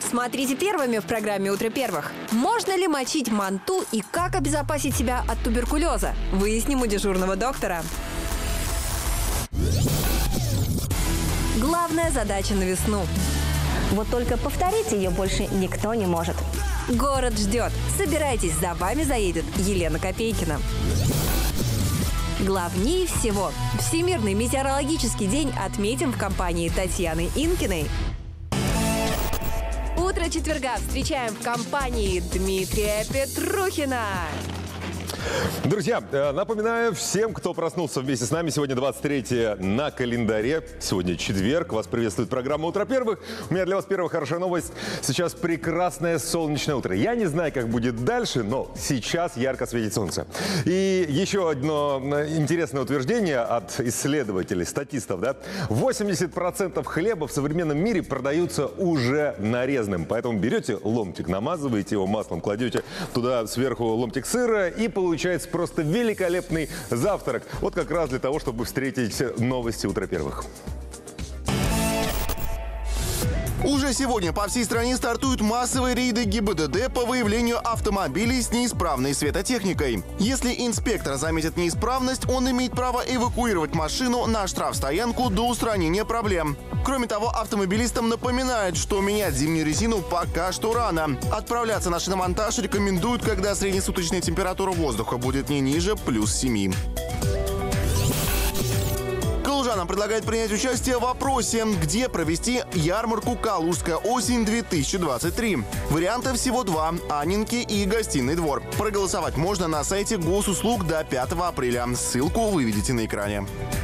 Смотрите первыми в программе «Утро первых». Можно ли мочить манту и как обезопасить себя от туберкулеза? Выясним у дежурного доктора. Главная задача на весну. Вот только повторить ее больше никто не может. Город ждет. Собирайтесь, за вами заедет Елена Копейкина. Главнее всего, Всемирный метеорологический день отметим в компании Татьяны Инкиной. Утро четверга встречаем в компании Дмитрия Петрухина. Друзья, напоминаю всем, кто проснулся вместе с нами, сегодня 23 на календаре, сегодня четверг, вас приветствует программа «Утро первых». У меня для вас первая хорошая новость. Сейчас прекрасное солнечное утро. Я не знаю, как будет дальше, но сейчас ярко светит солнце. И еще одно интересное утверждение от исследователей, статистов, да? 80% хлеба в современном мире продаются уже нарезанным. Поэтому берете ломтик, намазываете его маслом, кладете туда сверху ломтик сыра и получаете просто великолепный завтрак. Вот как раз для того, чтобы встретить новости «Утра первых». Уже сегодня по всей стране стартуют массовые рейды ГИБДД по выявлению автомобилей с неисправной светотехникой. Если инспектор заметит неисправность, он имеет право эвакуировать машину на штрафстоянку до устранения проблем. Кроме того, автомобилистам напоминают, что менять зимнюю резину пока что рано. Отправляться на шиномонтаж рекомендуют, когда среднесуточная температура воздуха будет не ниже +7. Калужанам предлагают принять участие в опросе, где провести ярмарку «Калужская осень-2023». Вариантов всего два – Аннинки и Гостиный двор. Проголосовать можно на сайте Госуслуг до 5 апреля. Ссылку вы видите на экране.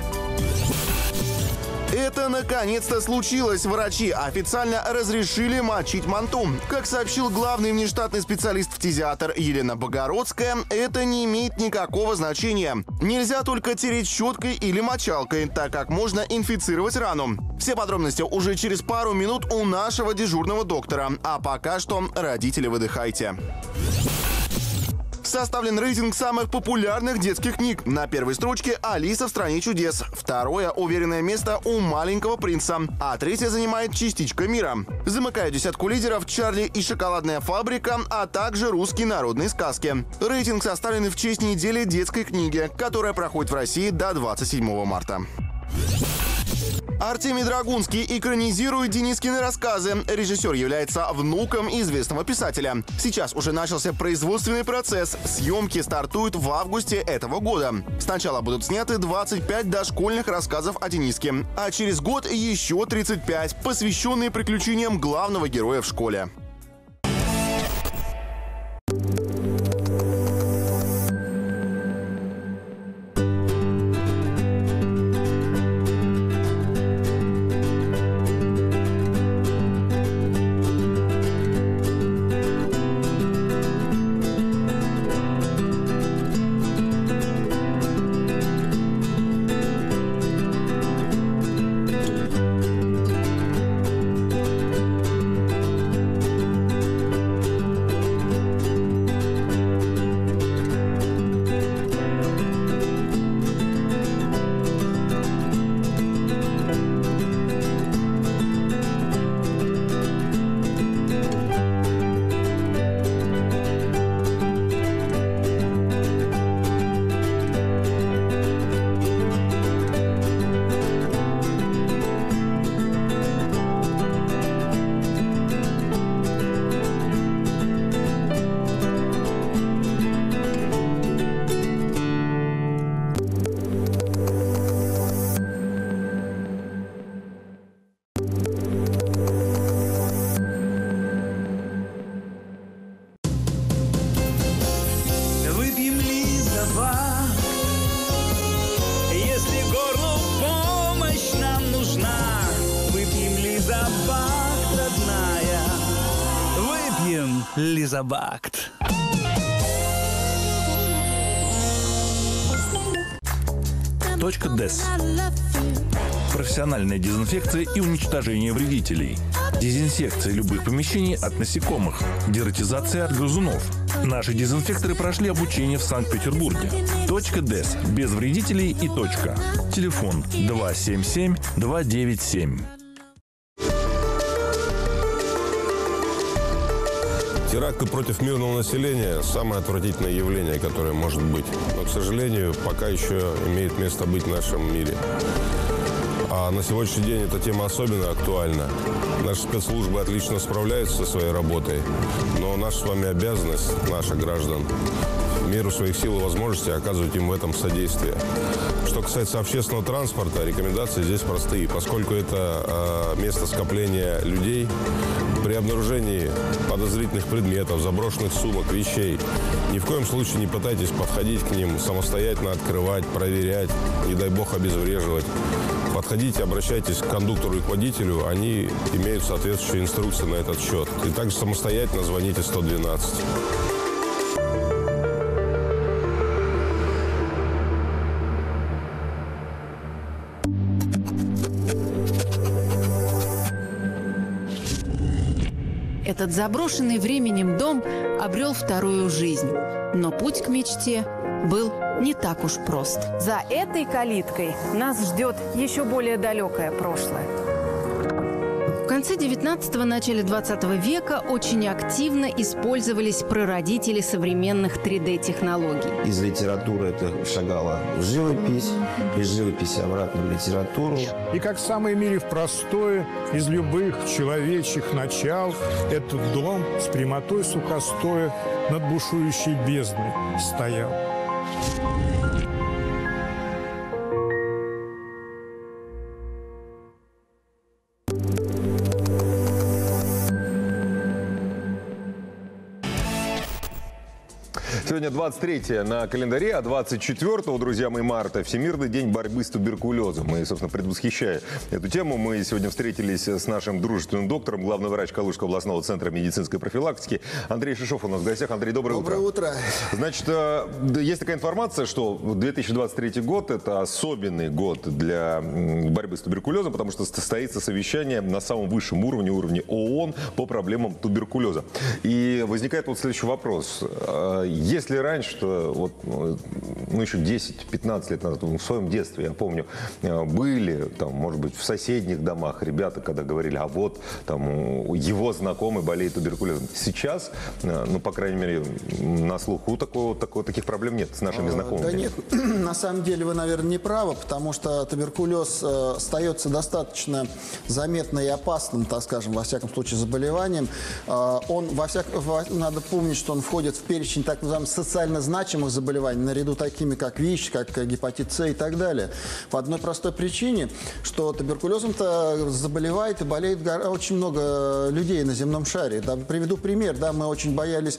Это наконец-то случилось. Врачи официально разрешили мочить манту. Как сообщил главный внештатный специалист-фтизиатр Елена Богородская, это не имеет никакого значения. Нельзя только тереть щеткой или мочалкой, так как можно инфицировать рану. Все подробности уже через пару минут у нашего дежурного доктора. А пока что, родители, выдыхайте. Составлен рейтинг самых популярных детских книг. На первой строчке «Алиса в стране чудес». Второе – уверенное место у «Маленького принца». А третье занимает «Частичка мира». Замыкают десятку лидеров «Чарли и шоколадная фабрика», а также «Русские народные сказки». Рейтинг составлен в честь недели детской книги, которая проходит в России до 27 марта. Артемий Драгунский экранизирует Денискины рассказы. Режиссер является внуком известного писателя. Сейчас уже начался производственный процесс. Съемки стартуют в августе этого года. Сначала будут сняты 25 дошкольных рассказов о Дениске, а через год еще 35, посвященные приключениям главного героя в школе. Лизабакт. Точка ДЭС. Профессиональная дезинфекция и уничтожение вредителей. Дезинсекция любых помещений от насекомых. Дератизация от грызунов. Наши дезинфекторы прошли обучение в Санкт-Петербурге. Точка ДЭС. Без вредителей и точка. Телефон 277 297. Теракты против мирного населения – самое отвратительное явление, которое может быть. Но, к сожалению, пока еще имеет место быть в нашем мире. А на сегодняшний день эта тема особенно актуальна. Наши спецслужбы отлично справляются со своей работой, но наша с вами обязанность, наших граждан, в меру своих сил и возможностей оказывать им в этом содействие. Что касается общественного транспорта, рекомендации здесь простые. Поскольку это место скопления людей, при обнаружении подозрительных предметов, заброшенных сумок, вещей, ни в коем случае не пытайтесь подходить к ним, самостоятельно открывать, проверять, не дай бог обезвреживать. Подходите, обращайтесь к кондуктору и к водителю, они имеют соответствующие инструкции на этот счет. И также самостоятельно звоните 112. Этот заброшенный временем дом обрел вторую жизнь. Но путь к мечте был не так уж прост. За этой калиткой нас ждет еще более далекое прошлое. В конце 19-го, начале 20 века очень активно использовались прародители современных 3D-технологий. Из литературы это шагало в живопись, из живописи обратно в литературу. И как самый мир простое из любых человечьих начал, этот дом с прямотой сухостоя над бушующей бездной стоял. Сегодня 23 на календаре, а 24, друзья мои, марта, Всемирный день борьбы с туберкулезом. И, собственно, предвосхищая эту тему, мы сегодня встретились с нашим дружественным доктором, главный врач Калужского областного центра медицинской профилактики Андрей Шишов у нас в гостях. Андрей, доброе утро. Доброе утро. Значит, есть такая информация, что 2023 год – это особенный год для борьбы с туберкулезом, потому что состоится совещание на самом высшем уровне, уровне ООН по проблемам туберкулеза. И возникает вот следующий вопрос. Если раньше, вот, еще 10-15 лет назад, в своем детстве, я помню, были, там, может быть, в соседних домах ребята, когда говорили, а вот там его знакомый болеет туберкулезом. Сейчас, ну, по крайней мере, на слуху таких проблем нет с нашими знакомыми. Да нет, на самом деле вы, наверное, не правы, потому что туберкулез остается достаточно заметно и опасным, так скажем, во всяком случае, заболеванием. Надо помнить, что он входит в перечень так называемых социально значимых заболеваний, наряду такими, как ВИЧ, как гепатит С и так далее. По одной простой причине, что туберкулезом-то заболевает и болеет очень много людей на земном шаре. Да, приведу пример. Да, мы очень боялись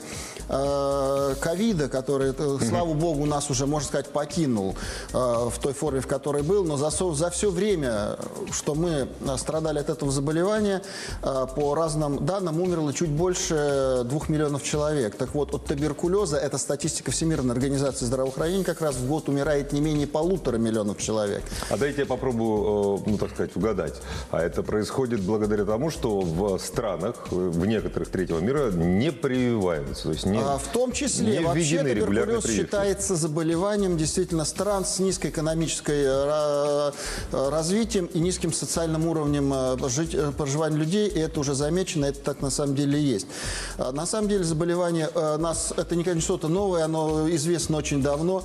ковида, который, слава богу, нас уже, можно сказать, покинул в той форме, в которой был. Но за все время, что мы страдали от этого заболевания, по разным данным умерло чуть больше 2 миллионов человек. Так вот, от туберкулеза, это статистика Всемирной организации здравоохранения, как раз в год умирает не менее 1,5 миллиона человек. А дайте я попробую, ну, так сказать, угадать. А это происходит благодаря тому, что в странах, в некоторых третьего мира не прививаются. То есть в том числе, вообще туберкулез считается заболеванием действительно стран с низкой экономической развитием и низким социальным уровнем проживания людей. И это уже замечено, это так на самом деле и есть. На самом деле заболевание это не что-то новое, оно известно очень давно.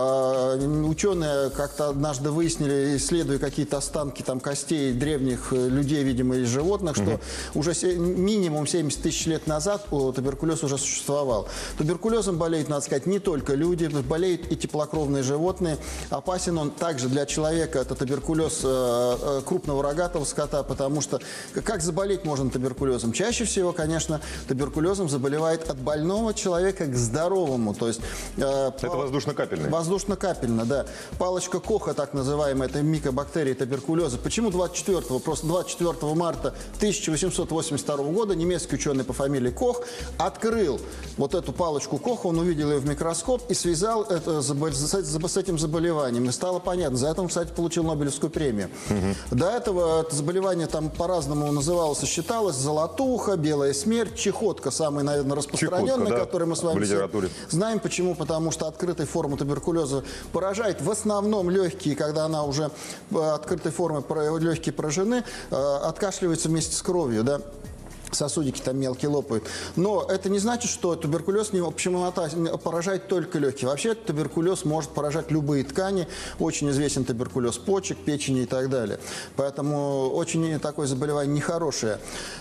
Ученые как-то однажды выяснили, исследуя какие-то останки там, костей древних людей, видимо, и животных, что уже минимум 70 тысяч лет назад туберкулез уже существовал. Туберкулезом болеют, надо сказать, не только люди, болеют и теплокровные животные. Опасен он также для человека, это туберкулез крупного рогатого скота, потому что как заболеть можно туберкулезом? Чаще всего, конечно, туберкулезом заболевает от больного человека к здоровому. То есть, это воздушно-капельное. Воздушно-капельно, да. Палочка Коха, так называемая, это микобактерия туберкулеза. Почему 24-го? Просто 24 марта 1882 года немецкий ученый по фамилии Кох открыл вот эту палочку Коха, он увидел ее в микроскоп и связал это с этим заболеванием. И стало понятно. За это он, кстати, получил Нобелевскую премию. До этого это заболевание там по-разному называлось и считалось. Золотуха, белая смерть, чехотка, самый, наверное, распространенный, который мы с вами все знаем. Почему? Потому что открытой формы туберкулеза поражает в основном легкие, когда она уже открытой формы легкие поражены, откашливается вместе с кровью, да. сосудики там мелкие лопают. Но это не значит, что туберкулез не поражает только легкие. Вообще туберкулез может поражать любые ткани. Очень известен туберкулез почек, печени и так далее. Поэтому очень такое заболевание нехорошее.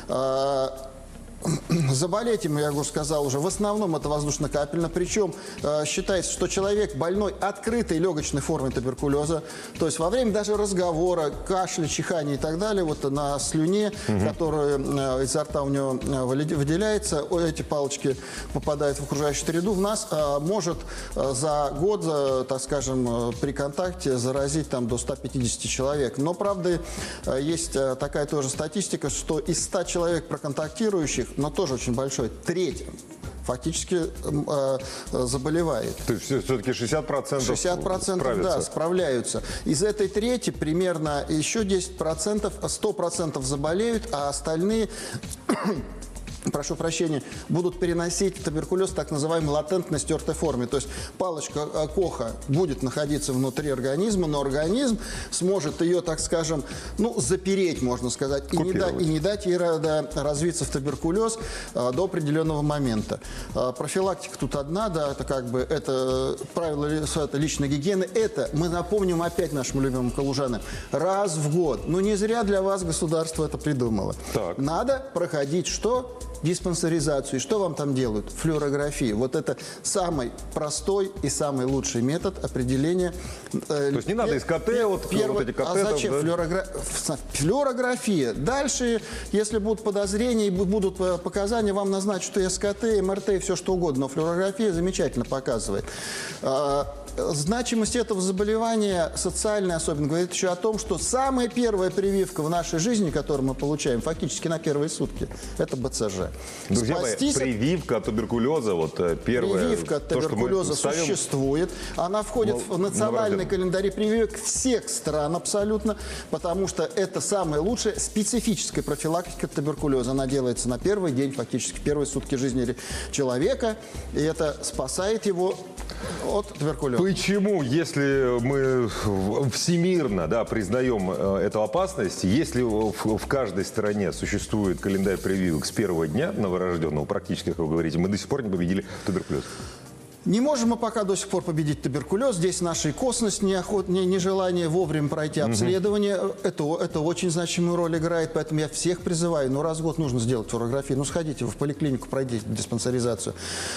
Заболеть им, я уже сказал, в основном это воздушно-капельно. Причем считается, что человек больной открытой легочной формой туберкулеза, то есть во время даже разговора, кашля, чихания и так далее, вот на слюне, которая изо рта у него выделяется, эти палочки попадают в окружающую среду, в нас может за год, так скажем, при контакте заразить там до 150 человек. Но, правда, есть такая тоже статистика, что из 100 человек проконтактирующих, но тоже очень большой, треть фактически заболевает. То есть все-таки 60%? 60% да, справляются. Из этой трети примерно еще 10%, 100% заболеют, а остальные... прошу прощения, будут переносить туберкулез в так называемой латентной стертой форме. То есть палочка Коха будет находиться внутри организма, но организм сможет ее, так скажем, запереть, можно сказать, и не дать ей развиться в туберкулез до определенного момента. Профилактика тут одна, да, это как бы это правило личной гигиены. Это, мы напомним опять нашим любимым калужанам, раз в год. Но не зря для вас государство это придумало. Так. Надо проходить что? Диспансеризацию. И что вам там делают? Флюорографию. Вот это самый простой и самый лучший метод определения. То есть не надо из КТ, вот эти КТ. А зачем флюорография? Дальше, если будут подозрения и будут показания, вам назначат, что СКТ, МРТ и все что угодно. Но флюорография замечательно показывает. Значимость этого заболевания, социальная особенно, говорит еще о том, что самая первая прививка в нашей жизни, которую мы получаем фактически на первые сутки, это БЦЖ. Друзья мои, прививка от туберкулеза, вот первая. Прививка от туберкулеза существует. Она входит в национальный календарь прививок всех стран абсолютно, потому что это самая лучшая специфическая профилактика туберкулеза. Она делается на первый день, фактически первые сутки жизни человека, и это спасает его от туберкулеза. Почему, если мы всемирно признаем эту опасность, если в каждой стране существует календарь прививок с первого дня новорожденного, практически, как вы говорите, мы до сих пор не победили туберкулез? Не можем мы пока до сих пор победить туберкулез. Здесь наша косность, нежелание вовремя пройти обследование. Это очень значимую роль играет, поэтому я всех призываю. Раз в год нужно сделать флюорографию. Сходите вы в поликлинику, пройдите диспансеризацию.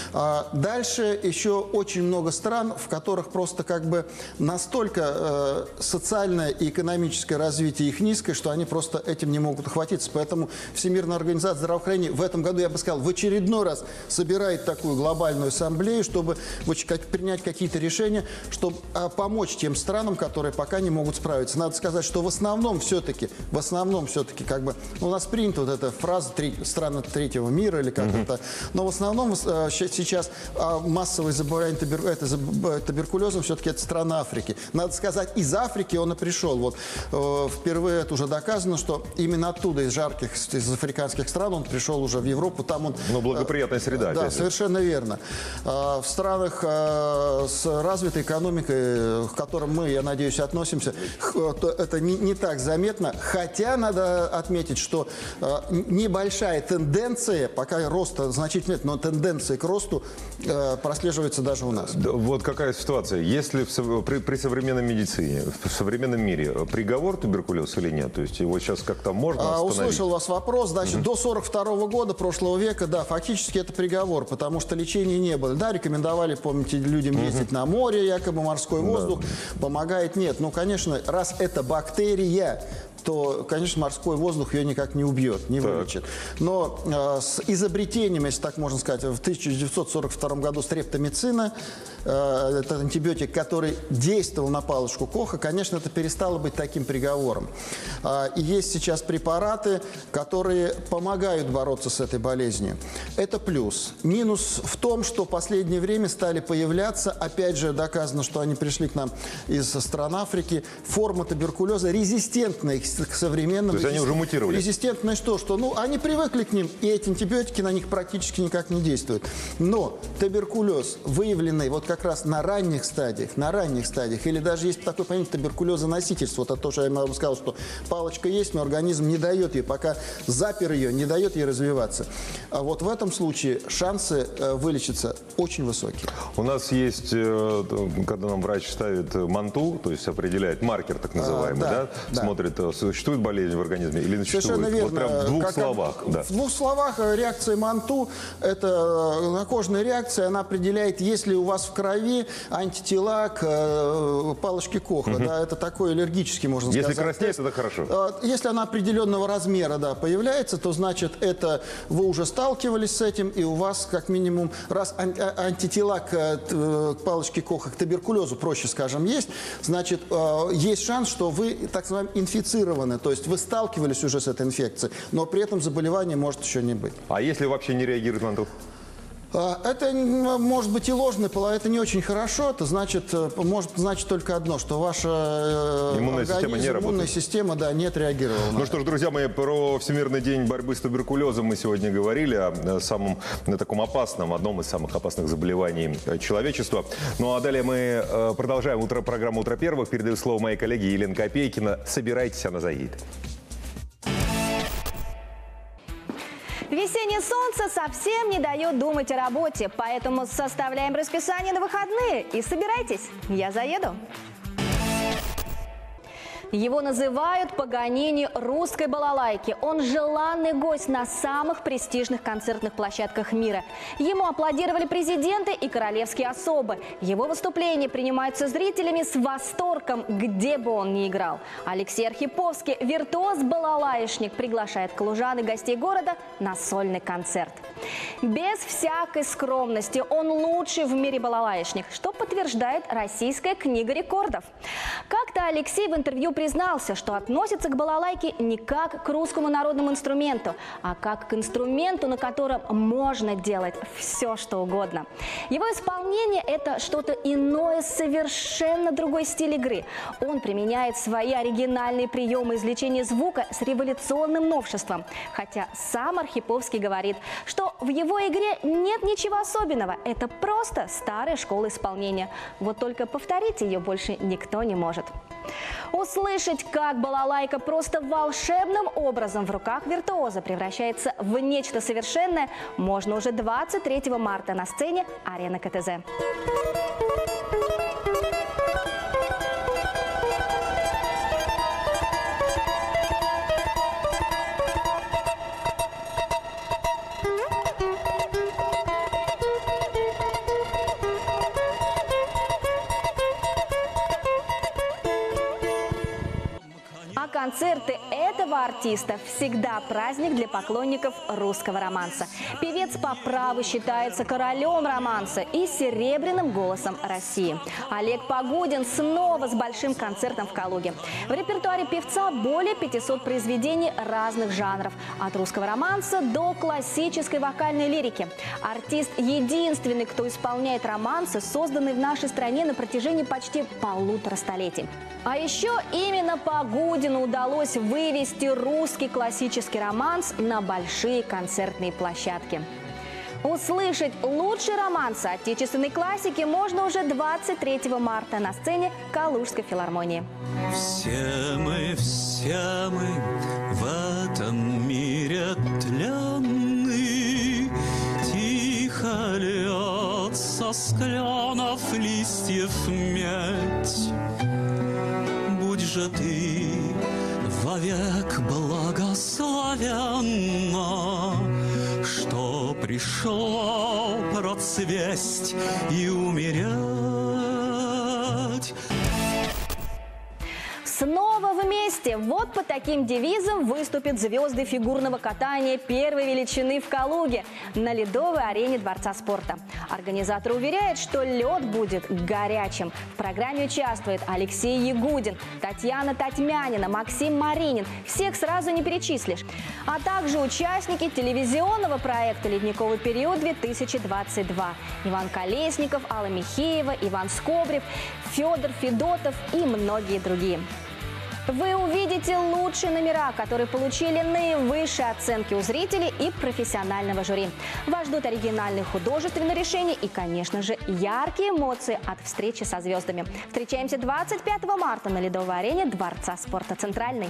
Дальше еще очень много стран, в которых просто как бы настолько социальное и экономическое развитие их низкое, что они просто этим не могут охватиться. Поэтому Всемирная организация здравоохранения в этом году, я бы сказал, в очередной раз собирает такую глобальную ассамблею, чтобы принять какие-то решения, чтобы помочь тем странам, которые пока не могут справиться. Надо сказать, что в основном все-таки, как бы, у нас принята вот эта фраза «страны третьего мира» или как это, но в основном сейчас массовое заболевание туберкулезом все-таки это страны Африки. Надо сказать, из Африки он и пришел. Вот впервые это уже доказано, что именно оттуда, из африканских стран он пришел уже в Европу. Там он, благоприятная среда. Да, совершенно верно. В странах с развитой экономикой, к которым мы, я надеюсь, относимся, это не так заметно. Хотя надо отметить, что небольшая тенденция, пока роста значительно нет, но тенденция к росту прослеживается даже у нас. Вот какая ситуация. Если при современной медицине, в современном мире приговор туберкулез или нет? То есть его сейчас как-то можно остановить? Услышал вас вопрос. Значит, до 1942 года прошлого века, да, фактически это приговор, потому что лечения не было. Да, рекомендовали, помните, людям ездить на море, якобы морской воздух помогает. Нет, конечно, раз это бактерия, то, конечно, морской воздух ее никак не убьет, не вылечит. Но с изобретением, если так можно сказать, в 1942 году стрептомицина, это антибиотик, который действовал на палочку Коха, конечно, это перестало быть таким приговором. И есть сейчас препараты, которые помогают бороться с этой болезнью. Это плюс. Минус в том, что в последнее время стали появляться, опять же, доказано, что они пришли к нам из стран Африки, форма туберкулеза резистентная к к современным. То есть они уже мутировали? Резистентные что? Ну, они привыкли к ним, и эти антибиотики на них практически никак не действуют. Но туберкулез, выявленный вот как раз на ранних стадиях, или даже есть такое понятие туберкулезоносительство, вот это тоже я вам сказал, что палочка есть, но организм не дает ей, пока запер ее, не дает ей развиваться. А вот в этом случае шансы вылечиться очень высокие. У нас есть, когда нам врач ставит манту, то есть определяет маркер так называемый, да? Смотрит, существует болезнь в организме или не существует. Совершенно верно. Вот прям в двух словах. Да. В двух словах реакция манту – это накожная реакция, она определяет, есть ли у вас в крови антитела к палочке Коха. Да, это такой аллергический, можно сказать. Если краснеет, это хорошо. Если она определенного размера, да, появляется, то значит, это вы уже сталкивались с этим, и у вас как минимум раз антитела к палочке Коха, к туберкулезу, проще скажем, есть, значит, есть шанс, что вы, так называем, инфицированы, то есть вы сталкивались уже с этой инфекцией, но при этом заболевание может еще не быть. А если вообще не реагирует манту? Это может быть и ложный половой, это не очень хорошо. Это значит, может значить только одно, что ваша иммунная система не отреагировала. Ну что ж, друзья мои, про Всемирный день борьбы с туберкулезом мы сегодня говорили, о самом таком опасном, одном из самых опасных заболеваний человечества. Ну а далее мы продолжаем программу «Утро первых». Передаю слово моей коллеге Елене Копейкина. Собирайтесь, она заедет. Весеннее солнце совсем не дает думать о работе, поэтому составляем расписание на выходные. И собирайтесь, я заеду. Его называют Паганини русской балалайки. Он желанный гость на самых престижных концертных площадках мира. Ему аплодировали президенты и королевские особы. Его выступления принимаются зрителями с восторгом, где бы он ни играл. Алексей Архиповский, виртуоз-балалаишник, приглашает калужан и гостей города на сольный концерт. Без всякой скромности он лучший в мире балалаишник, что подтверждает Российская книга рекордов. Как-то Алексей в интервью признался, что относится к балалайке не как к русскому народному инструменту, а как к инструменту, на котором можно делать все, что угодно. Его исполнение – это что-то иное, совершенно другой стиль игры. Он применяет свои оригинальные приемы извлечения звука с революционным новшеством. Хотя сам Архиповский говорит, что в его игре нет ничего особенного. Это просто старая школа исполнения. Вот только повторить ее больше никто не может. Услышать, как балалайка просто волшебным образом в руках виртуоза превращается в нечто совершенное, можно уже 23 марта на сцене Арены КТЗ. Концерты этого артиста всегда праздник для поклонников русского романса. Певец по праву считается королем романса и серебряным голосом России. Олег Погудин снова с большим концертом в Калуге. В репертуаре певца более 500 произведений разных жанров, от русского романса до классической вокальной лирики. Артист единственный, кто исполняет романсы, созданные в нашей стране на протяжении почти 1,5 столетий. А еще именно Погудину удалось вывести русский классический романс на большие концертные площадки. Услышать лучшие романсы отечественной классики можно уже 23 марта на сцене Калужской филармонии. Все мы в этом мире тленны, тихо льется с кленов листьев медь. Будь же ты вовек благословенна, что пришло процвесть и умереть. Снова вместе! Вот под таким девизом выступят звезды фигурного катания первой величины в Калуге на ледовой арене Дворца спорта. Организаторы уверяют, что лед будет горячим. В программе участвует Алексей Ягудин, Татьяна Татьмянина, Максим Маринин. Всех сразу не перечислишь. А также участники телевизионного проекта «Ледниковый период-2022». Иван Колесников, Алла Михеева, Иван Скобрев, Федор Федотов и многие другие. Вы увидите лучшие номера, которые получили наивысшие оценки у зрителей и профессионального жюри. Вас ждут оригинальные художественные решения и, конечно же, яркие эмоции от встречи со звездами. Встречаемся 25 марта на ледовой арене Дворца спорта «Центральный».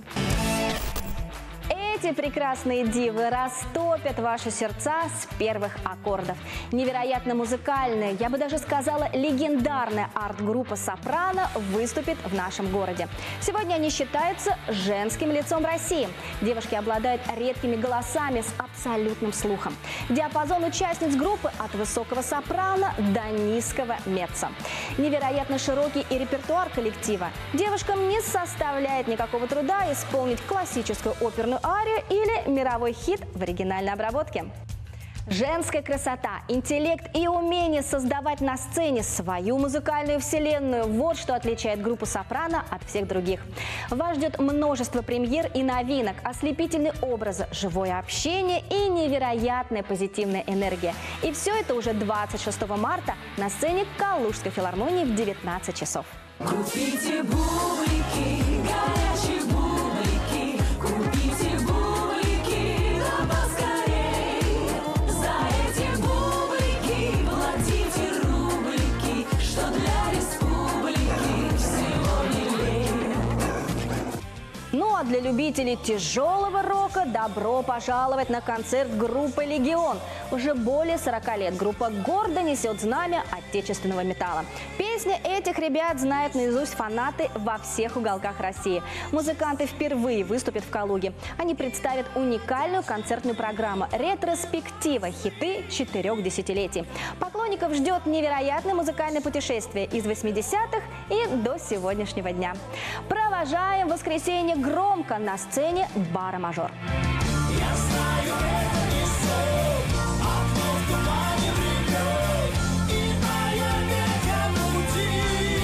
Эти прекрасные дивы растопят ваши сердца с первых аккордов. Невероятно музыкальная, я бы даже сказала, легендарная арт-группа «Сопрано» выступит в нашем городе. Сегодня они считаются женским лицом России. Девушки обладают редкими голосами с абсолютным слухом. Диапазон участниц группы от высокого сопрано до низкого меццо. Невероятно широкий и репертуар коллектива. Девушкам не составляет никакого труда исполнить классическую оперную арию или мировой хит в оригинальной обработке. Женская красота, интеллект и умение создавать на сцене свою музыкальную вселенную – вот что отличает группу «Сопрано» от всех других. Вас ждет множество премьер и новинок, ослепительные образы, живое общение и невероятная позитивная энергия. И все это уже 26 марта на сцене Калужской филармонии в 19 часов. Купите бублики, горячие бублики, купите бублики, да поскорей. За эти бублики платите рублики, что для республики всего милей. Ну а для любителей тяжелого рока добро пожаловать на концерт группы «Легион». Уже более 40 лет группа гордо несет знамя отечественного металла. Песни этих ребят знают наизусть фанаты во всех уголках России. Музыканты впервые выступят в Калуге. Они представят уникальную концертную программу «Ретроспектива. Хиты 4 десятилетий». Поклонников ждет невероятное музыкальное путешествие из 80-х и до сегодняшнего дня. Провожаем в воскресенье громко на сцене бара «Мажор». Я знаю, это не сон, окно в тумане врет, и я века пути.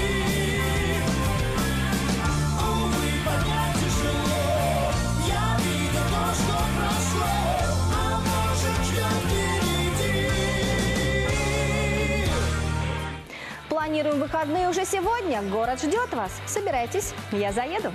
Увы, поднять тяжело, я видел то, что прошло, а может, ждет впереди. Планируем выходные уже сегодня. Город ждет вас. Собирайтесь, я заеду.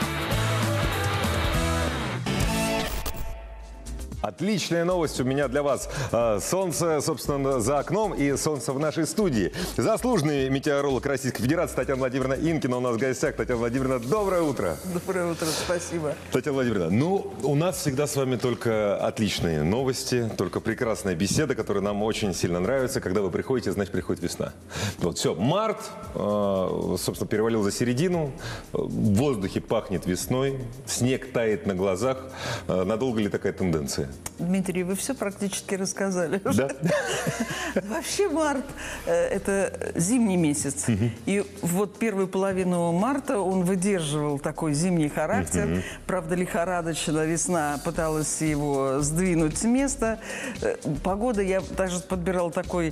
Отличная новость у меня для вас. Солнце, собственно, за окном и солнце в нашей студии. Заслуженный метеоролог Российской Федерации Татьяна Владимировна Инкина у нас в гостях. Татьяна Владимировна, доброе утро. Доброе утро, спасибо. Татьяна Владимировна, ну, у нас всегда с вами только отличные новости, только прекрасная беседа, которая нам очень сильно нравится. Когда вы приходите, значит, приходит весна. Вот, все, март, собственно, перевалил за середину, в воздухе пахнет весной, снег тает на глазах. Надолго ли такая тенденция? Дмитрий, вы все практически рассказали. Да? Вообще март – это зимний месяц. И вот первую половину марта он выдерживал такой зимний характер. Правда, лихорадочно весна пыталась его сдвинуть с места. Погода, я даже подбирал такой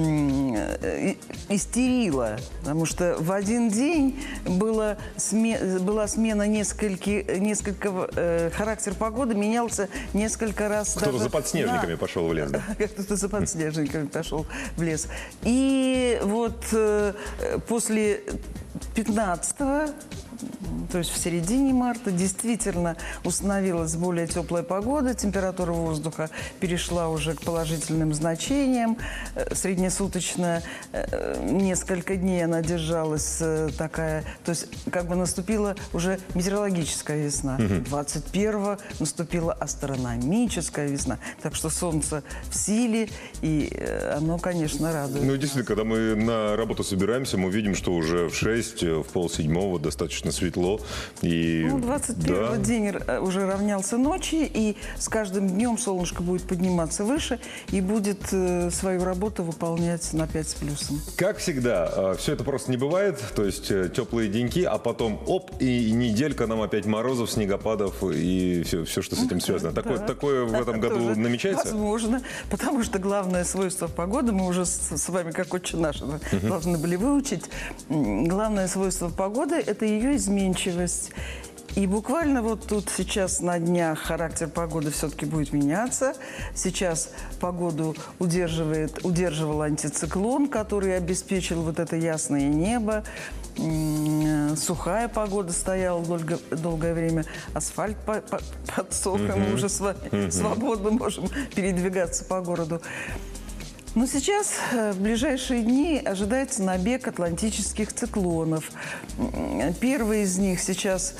истерила, потому что в один день была смена несколько характер погоды менялся несколько раз. Кто-то за подснежниками пошел в лес, да? Кто-то за подснежниками пошел в лес. И вот после 15-го, то есть в середине марта, действительно установилась более теплая погода, температура воздуха перешла уже к положительным значениям. Среднесуточно несколько дней она держалась такая, то есть как бы наступила уже метеорологическая весна. 21-го наступила астрономическая весна. Так что солнце в силе, и оно, конечно, радует. Ну, действительно, когда мы на работу собираемся, мы видим, что уже в 6, в полседьмого достаточно светло. И, 21-го день уже равнялся ночи, и с каждым днем солнышко будет подниматься выше и будет свою работу выполнять на 5 с плюсом. Как всегда, все это просто не бывает, то есть теплые деньки, а потом оп, и неделька нам опять морозов, снегопадов и все, что с этим связано. Такое в этом году намечается? Возможно, потому что главное свойство погоды, мы уже с вами, как отче наш, должны были выучить, главное свойство погоды – это ее изменчивость. И буквально вот тут сейчас на днях характер погоды все-таки будет меняться. Сейчас погоду удерживал антициклон, который обеспечил вот это ясное небо. сухая погода стояла долгое время, асфальт подсох, и мы уже с вами свободно можем передвигаться по городу. Но сейчас, в ближайшие дни, ожидается набег атлантических циклонов. Первый из них сейчас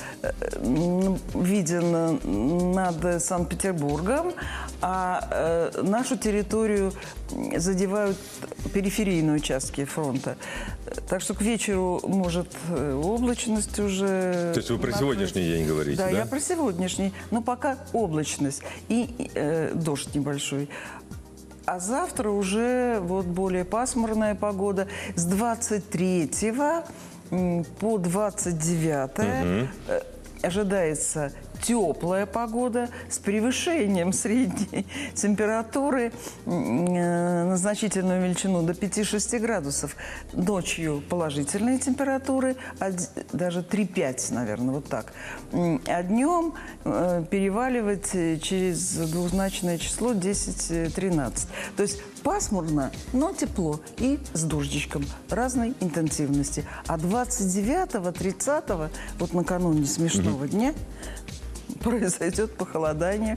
виден над Санкт-Петербургом, а нашу территорию задевают периферийные участки фронта. Так что к вечеру может облачность уже... То есть вы про сегодняшний день говорите, да? Да, я про сегодняшний, но пока облачность и дождь небольшой. А завтра уже вот более пасмурная погода. С 23 по 29 ожидается теплая погода с превышением средней температуры на значительную величину до 5-6 градусов. Ночью положительные температуры, даже 3-5, наверное, вот так. А днем переваливать через двузначное число 10-13. То есть пасмурно, но тепло и с дождичком разной интенсивности. А 29-30, вот накануне смешного дня, произойдет похолодание.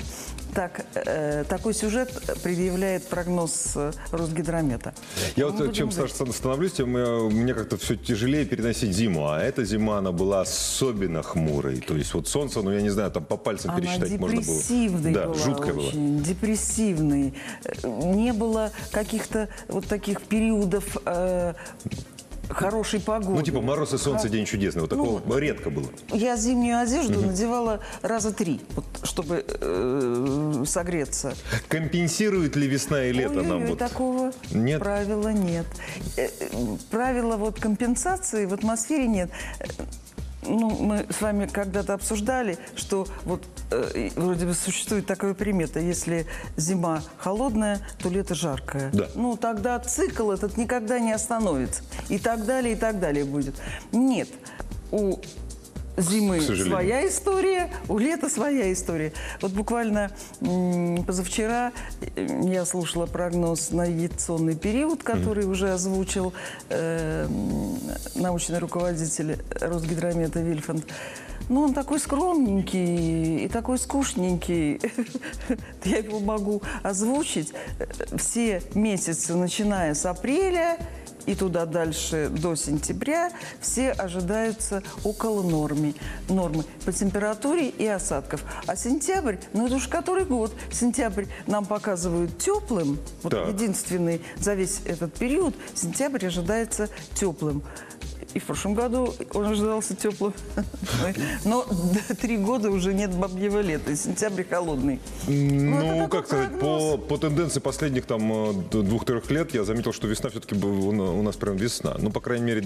Такой сюжет предъявляет прогноз Росгидромета. Я вот чем становлюсь, тем мне как-то все тяжелее переносить зиму. А эта зима, она была особенно хмурой. То есть вот солнце, ну я не знаю, там по пальцам пересчитать можно было. Депрессивной была, жуткая была. Депрессивной. Не было каких-то вот таких периодов хорошей погоды. Ну, типа мороз и солнце, день чудесный. Вот такого редко было. Я зимнюю одежду надевала раза 3, вот, чтобы согреться. Компенсирует ли весна и лето нам? Вот такого правила нет. Правила вот компенсации в атмосфере нет. Ну, мы с вами когда-то обсуждали, что вот вроде бы существует такая примета: если зима холодная, то лето жаркое. Да. Ну, тогда цикл этот никогда не остановится. И так далее будет. Нет, у зимы своя история, у лета своя история. Вот буквально позавчера я слушала прогноз на навигационный период, который уже озвучил научный руководитель Росгидромета Вильфанд. Ну, он такой скромненький и такой скучненький. Я его могу озвучить. Все месяцы, начиная с апреля и туда дальше до сентября, все ожидаются около нормы по температуре и осадков. А сентябрь, ну это уж который год, сентябрь нам показывают теплым. Вот единственный за весь этот период сентябрь ожидается теплым. И в прошлом году он ожидался теплым. Но 3 года уже нет бабьего лета, и сентябрь холодный. Ну, как сказать, по тенденции последних там 2-3 лет я заметил, что весна все-таки у нас прям весна. Ну, по крайней мере,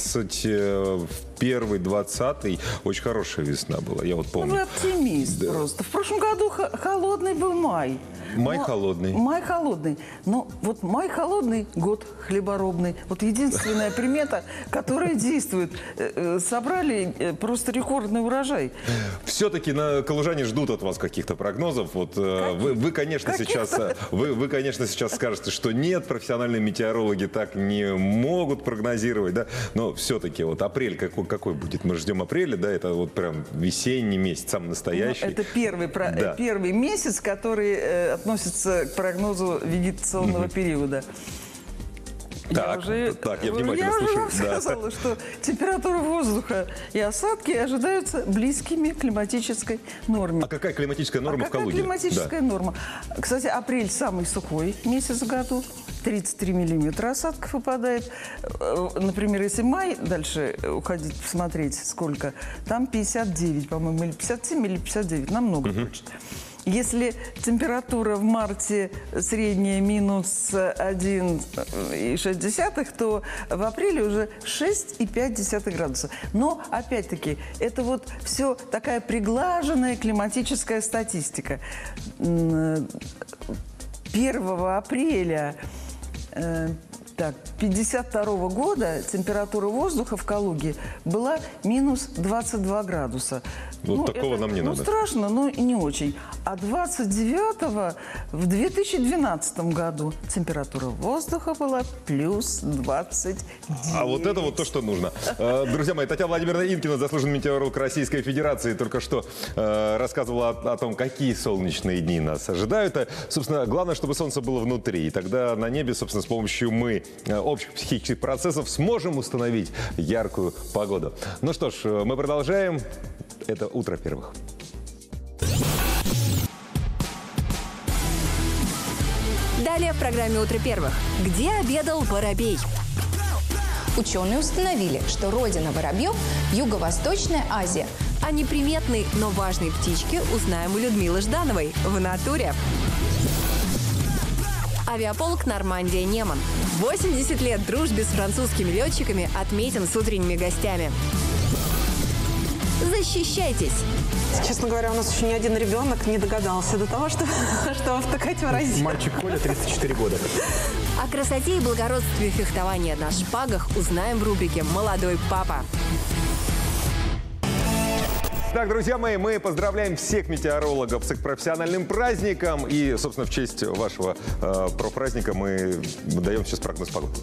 21-20 очень хорошая весна была, я вот помню. Ну, вы оптимист просто. В прошлом году холодный был май. Май холодный. Май холодный. Но вот май холодный, год хлеборобный. Вот единственная примета, которая действует. Собрали просто рекордный урожай. Все-таки калужане ждут от вас каких-то прогнозов. Вот вы, конечно, сейчас скажете, что нет, профессиональные метеорологи так не могут прогнозировать, да. Но все-таки вот апрель какой будет? Мы ждем апреля, да, это вот прям весенний месяц, самый настоящий. Ну, это первый месяц, который относится к прогнозу вегетационного периода. Я внимательно слушаю. Я уже вам сказала, что температура воздуха и осадки ожидаются близкими к климатической норме. А какая климатическая норма в Калуге? Климатическая норма? Кстати, апрель самый сухой месяц в году. 33 миллиметра осадков выпадает. Например, если май дальше уходить, посмотреть сколько, там 59, по-моему, или 57, или 59, намного больше. Если температура в марте средняя минус 1,6, то в апреле уже 6,5 градуса. Но, опять-таки, это вот все такая приглаженная климатическая статистика. 1 апреля Так, 52 года температура воздуха в Калуге была минус 22 градуса. Вот такого нам не надо. Страшно, но и не очень. А 29-го в 2012 году температура воздуха была плюс 29. А вот это вот то, что нужно. Друзья мои, Татьяна Владимировна Инкина, заслуженный метеоролог Российской Федерации, только что рассказывала о том, какие солнечные дни нас ожидают. Собственно, главное, чтобы солнце было внутри. И тогда на небе, собственно, с помощью общих психических процессов сможем установить яркую погоду. Ну что ж, мы продолжаем. Это «Утро первых». Далее в программе «Утро первых». Где обедал воробей? Ученые установили, что родина воробьев – Юго-Восточная Азия. О неприметной, но важной птичке узнаем у Людмилы Ждановой в «Натуре». Авиаполк «Нормандия Неман». 80 лет дружбе с французскими летчиками отметен с утренними гостями. Защищайтесь! Честно говоря, у нас еще ни один ребенок не догадался до того, что втыкать в разделе. Мальчик Коля, 34 года. О красоте и благородстве фехтования на шпагах узнаем в рубрике «Молодой папа». Так, друзья мои, мы поздравляем всех метеорологов с их профессиональным праздником. И, собственно, в честь вашего пропраздника мы даем сейчас прогноз погоды.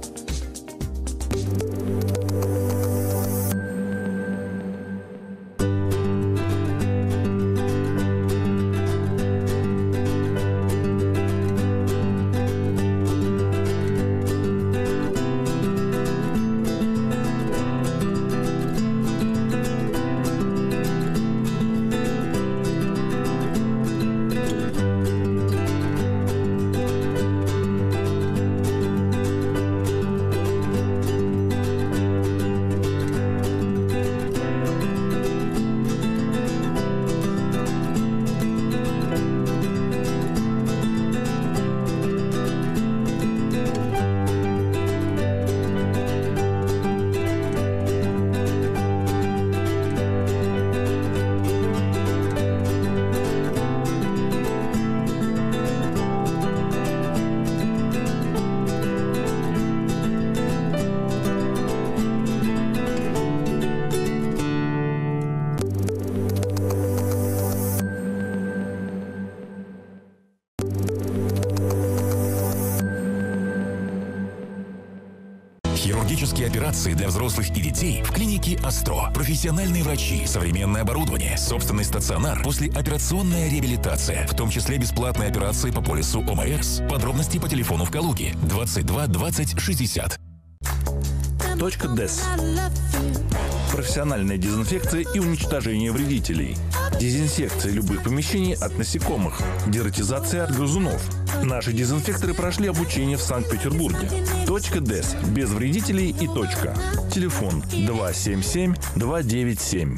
Хирургические операции для взрослых и детей в клинике «Астро». Профессиональные врачи, современное оборудование, собственный стационар, послеоперационная реабилитация, в том числе бесплатные операции по полису ОМС. Подробности по телефону в Калуге 22 20 60. .ДЭС. Профессиональная дезинфекция и уничтожение вредителей. Дезинсекция любых помещений от насекомых. Дератизация от грызунов. Наши дезинфекторы прошли обучение в Санкт-Петербурге. .ДЭС. Без вредителей и точка. Телефон 277 297.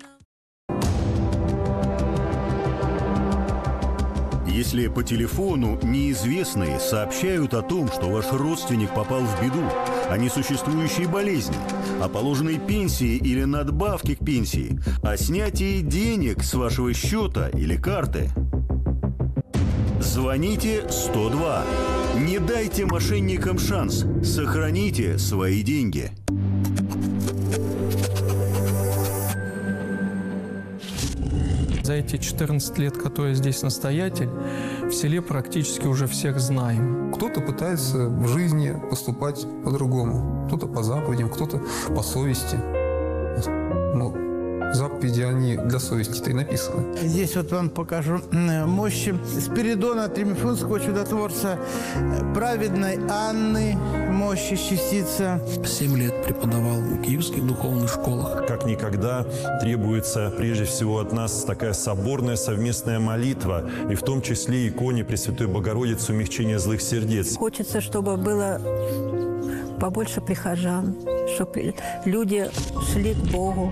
Если по телефону неизвестные сообщают о том, что ваш родственник попал в беду, о несуществующей болезни, о положенной пенсии или надбавке к пенсии, о снятии денег с вашего счета или карты, звоните 102. Не дайте мошенникам шанс. Сохраните свои деньги. За эти 14 лет, которые я здесь настоятель, в селе практически уже всех знаем. Кто-то пытается в жизни поступать по-другому. Кто-то по заповедям, кто-то по совести. Но заповеди, они для совести-то и написаны. Здесь вот вам покажу мощи Спиридона Тримифунского чудотворца, праведной Анны, мощи частица. 7 лет преподавал в киевских духовных школах. Как никогда требуется прежде всего от нас такая соборная совместная молитва, и в том числе иконе Пресвятой Богородицы умягчения злых сердец. Хочется, чтобы было побольше прихожан, чтобы люди шли к Богу.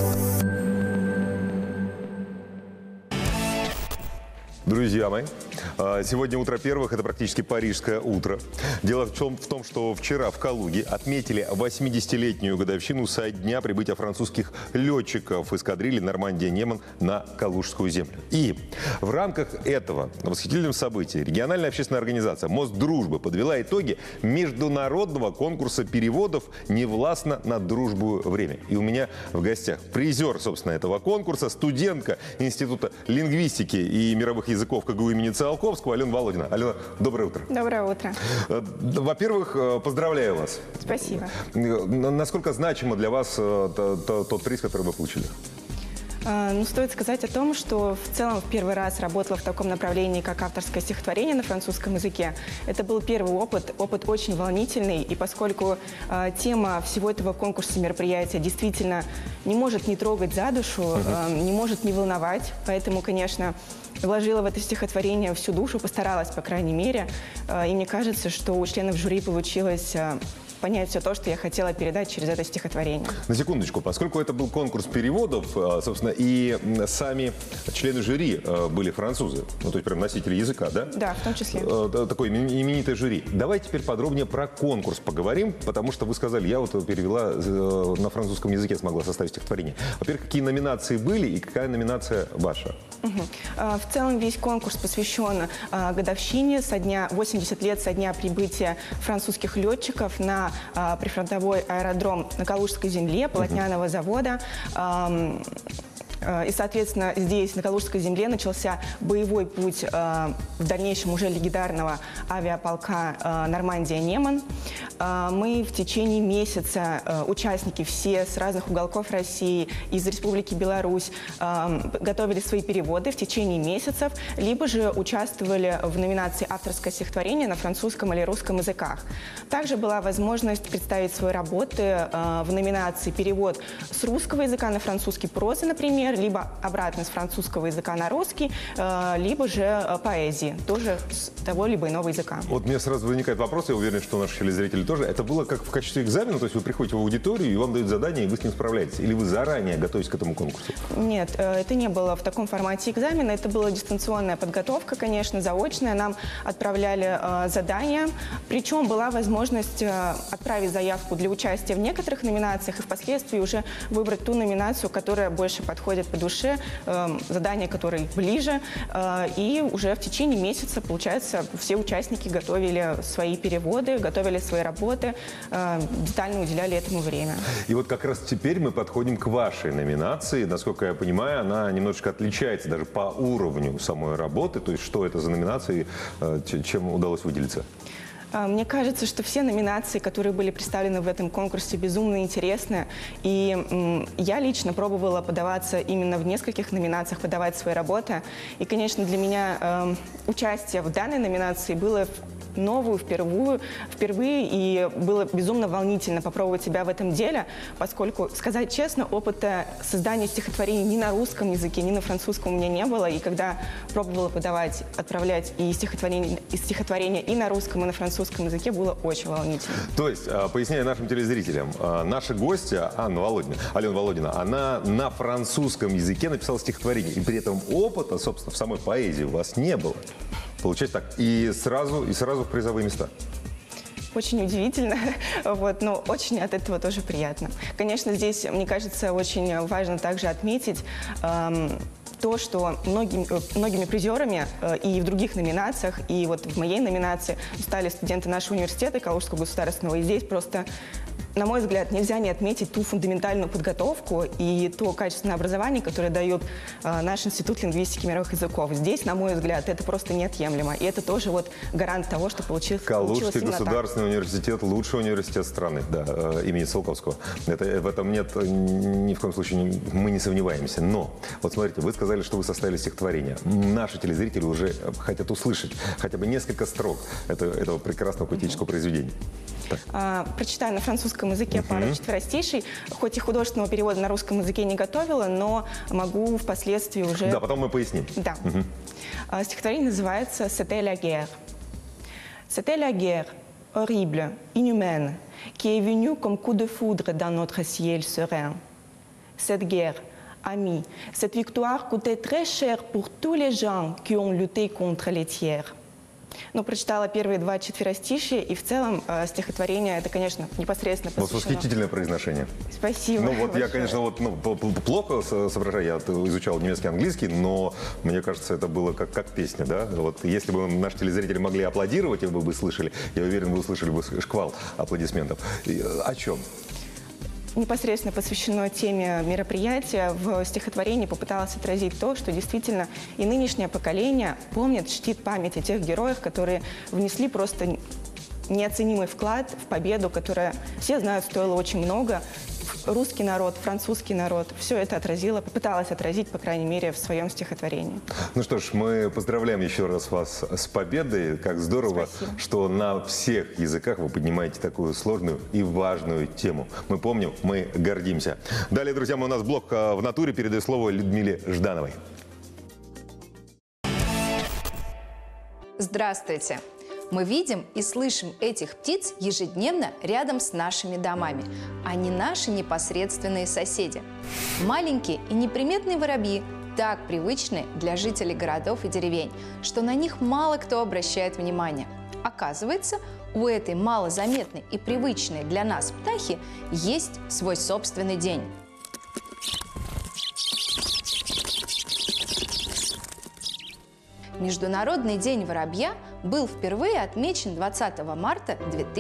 Друзья мои, Сегодня утро первых – это практически парижское утро. Дело в том, что вчера в Калуге отметили 80-летнюю годовщину со дня прибытия французских летчиков эскадрильи «Нормандия-Неман» на Калужскую землю. И в рамках этого восхитительного события региональная общественная организация «Мост дружбы» подвела итоги международного конкурса переводов «Невластно над дружбу время». И у меня в гостях призер, собственно, этого конкурса, студентка Института лингвистики и мировых языков КГУ имени Циолковского Алена Володина. Алена, доброе утро. Доброе утро. Во-первых, поздравляю вас. Спасибо. Насколько значимо для вас тот приз, который вы получили? Ну, стоит сказать о том, что в целом в первый раз работала в таком направлении, как авторское стихотворение на французском языке. Это был первый опыт очень волнительный, и поскольку тема всего этого конкурса мероприятия действительно не может не трогать за душу, не может не волновать, поэтому, конечно, вложила в это стихотворение всю душу, постаралась, по крайней мере, и мне кажется, что у членов жюри получилось понять все то, что я хотела передать через это стихотворение. На секундочку, поскольку это был конкурс переводов, собственно, и сами члены жюри были французы, ну, то есть прям носители языка, да? Да, в том числе. Такое именитое жюри. Давайте теперь подробнее про конкурс поговорим, потому что вы сказали, я вот перевела на французском языке, смогла составить стихотворение. Во-первых, какие номинации были и какая номинация ваша? В целом весь конкурс посвящен годовщине 80 лет со дня прибытия французских летчиков на прифронтовой аэродром на Калужской земле полотняного завода. И, соответственно, здесь, на Калужской земле, начался боевой путь в дальнейшем уже легендарного авиаполка «Нормандия-Неман». Мы в течение месяца, участники все с разных уголков России, из Республики Беларусь, готовили свои переводы в течение месяцев, либо же участвовали в номинации «Авторское стихотворение» на французском или русском языках. Также была возможность представить свои работы в номинации «Перевод с русского языка на французский прозы», например, либо обратно с французского языка на русский, либо же поэзии, тоже с того либо иного языка. Вот мне сразу возникает вопрос, я уверен, что наши телезрители тоже. Это было как в качестве экзамена, то есть вы приходите в аудиторию, и вам дают задание, и вы с ним справляетесь? Или вы заранее готовитесь к этому конкурсу? Нет, это не было в таком формате экзамена, это была дистанционная подготовка, конечно, заочная. Нам отправляли задания, причем была возможность отправить заявку для участия в некоторых номинациях и впоследствии уже выбрать ту номинацию, которая больше подходит по душе, задания, которые ближе. И уже в течение месяца, получается, все участники готовили свои переводы, готовили свои работы, детально уделяли этому время. И вот как раз теперь мы подходим к вашей номинации. Насколько я понимаю, она немножечко отличается даже по уровню самой работы. То есть что это за номинации, чем удалось выделиться? Мне кажется, что все номинации, которые были представлены в этом конкурсе, безумно интересны. И я лично пробовала подаваться именно в нескольких номинациях, подавать свои работы. И, конечно, для меня участие в данной номинации было новую, впервые, и было безумно волнительно попробовать себя в этом деле, поскольку, сказать честно, опыта создания стихотворений ни на русском языке, ни на французском у меня не было, и когда пробовала подавать, отправлять и стихотворения и на русском, и на французском языке, было очень волнительно. То есть, поясняю нашим телезрителям, наша гостья Алена Володина, она на французском языке написала стихотворение, и при этом опыта, собственно, в самой поэзии у вас не было. Получается так, и сразу в призовые места. Очень удивительно, вот, но очень от этого тоже приятно. Конечно, здесь, мне кажется, очень важно также отметить то, что многими призерами и в других номинациях, и вот в моей номинации стали студенты нашего университета Калужского государственного. И здесь просто, на мой взгляд, нельзя не отметить ту фундаментальную подготовку и то качественное образование, которое дает наш Институт лингвистики и мировых языков. Здесь, на мой взгляд, это просто неотъемлемо. И это тоже вот гарант того, что получилось Калужский государственный университет – лучший университет страны, да, имени Циолковского. В этом нет ни в коем случае, мы не сомневаемся. Но, вот смотрите, вы сказали, что вы составили стихотворение. Наши телезрители уже хотят услышать хотя бы несколько строк этого прекрасного поэтического произведения. Прочитаю на французском языке пару четверостишей. Хоть и художественного перевода на русском языке не готовила, но могу впоследствии уже... Да, потом мы поясним. Да. Стихотворение называется «C'était la guerre». «C'était la guerre, horrible, inhumaine, qui est venue comme coup de foudre dans notre ciel serein. Cette guerre Amis, cette victoire coûtait très cher pour tous les gens qui ont lutté contre les tiers. Ну, прочитала первые два четверостишия, и в целом стихотворение, это, конечно, непосредственно посвящено. Вот восхитительное произношение. Спасибо. Ну, вот я, конечно, плохо соображаю, я изучал немецкий, английский, но мне кажется, это было как песня, да? Вот если бы наши телезрители могли аплодировать, и вы бы слышали, я уверен, вы услышали бы шквал аплодисментов. О чем? Непосредственно посвящено теме мероприятия, в стихотворении попыталась отразить то, что действительно и нынешнее поколение помнит, чтит память о тех героях, которые внесли просто неоценимый вклад в победу, которая, все знают, стоила очень много. Русский народ, французский народ, все это отразило, попыталась отразить, по крайней мере, в своем стихотворении. Ну что ж, мы поздравляем еще раз вас с победой. Как здорово, Спасибо. Что на всех языках вы поднимаете такую сложную и важную тему. Мы помним, мы гордимся. Далее, друзья, у нас блок в натуре. Передаю слово Людмиле Ждановой. Здравствуйте! Мы видим и слышим этих птиц ежедневно рядом с нашими домами. Они наши непосредственные соседи. Маленькие и неприметные воробьи так привычны для жителей городов и деревень, что на них мало кто обращает внимание. Оказывается, у этой малозаметной и привычной для нас птахи есть свой собственный день. Международный день воробья был впервые отмечен 20 марта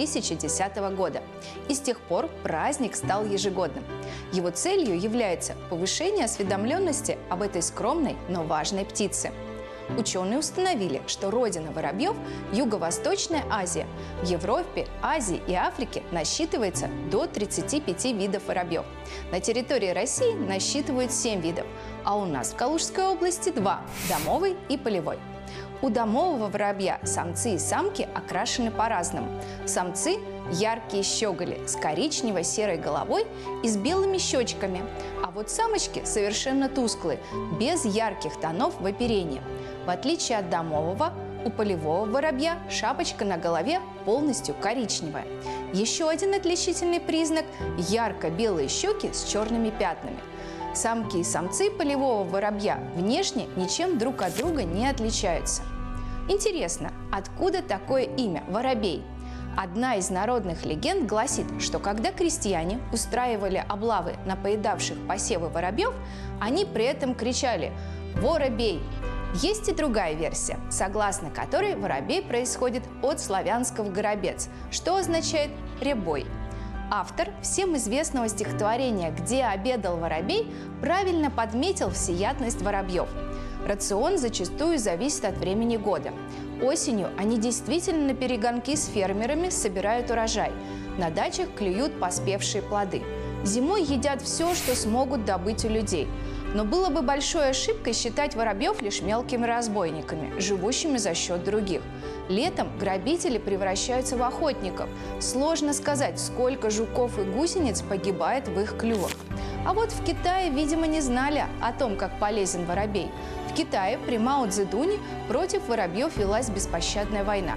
2010 года. И с тех пор праздник стал ежегодным. Его целью является повышение осведомленности об этой скромной, но важной птице. Ученые установили, что родина воробьев – Юго-Восточная Азия. В Европе, Азии и Африке насчитывается до 35 видов воробьев. На территории России насчитывают 7 видов, а у нас в Калужской области 2 – домовый и полевой. У домового воробья самцы и самки окрашены по-разному. Самцы – яркие щеголи с коричнево-серой головой и с белыми щечками, а вот самочки совершенно тусклые, без ярких тонов в оперении. В отличие от домового, у полевого воробья шапочка на голове полностью коричневая. Еще один отличительный признак – ярко-белые щеки с черными пятнами. Самки и самцы полевого воробья внешне ничем друг от друга не отличаются. Интересно, откуда такое имя – воробей? Одна из народных легенд гласит, что когда крестьяне устраивали облавы на поедавших посевы воробьев, они при этом кричали «Воробей!». Есть и другая версия, согласно которой воробей происходит от славянского «горобец», что означает «рябой». Автор всем известного стихотворения «Где обедал воробей» правильно подметил всеядность воробьев. Рацион зачастую зависит от времени года. Осенью они действительно на перегонки с фермерами собирают урожай. На дачах клюют поспевшие плоды. Зимой едят все, что смогут добыть у людей. Но было бы большой ошибкой считать воробьев лишь мелкими разбойниками, живущими за счет других. Летом грабители превращаются в охотников. Сложно сказать, сколько жуков и гусениц погибает в их клювах. А вот в Китае, видимо, не знали о том, как полезен воробей. В Китае при Мао Цзэдуне против воробьев велась беспощадная война.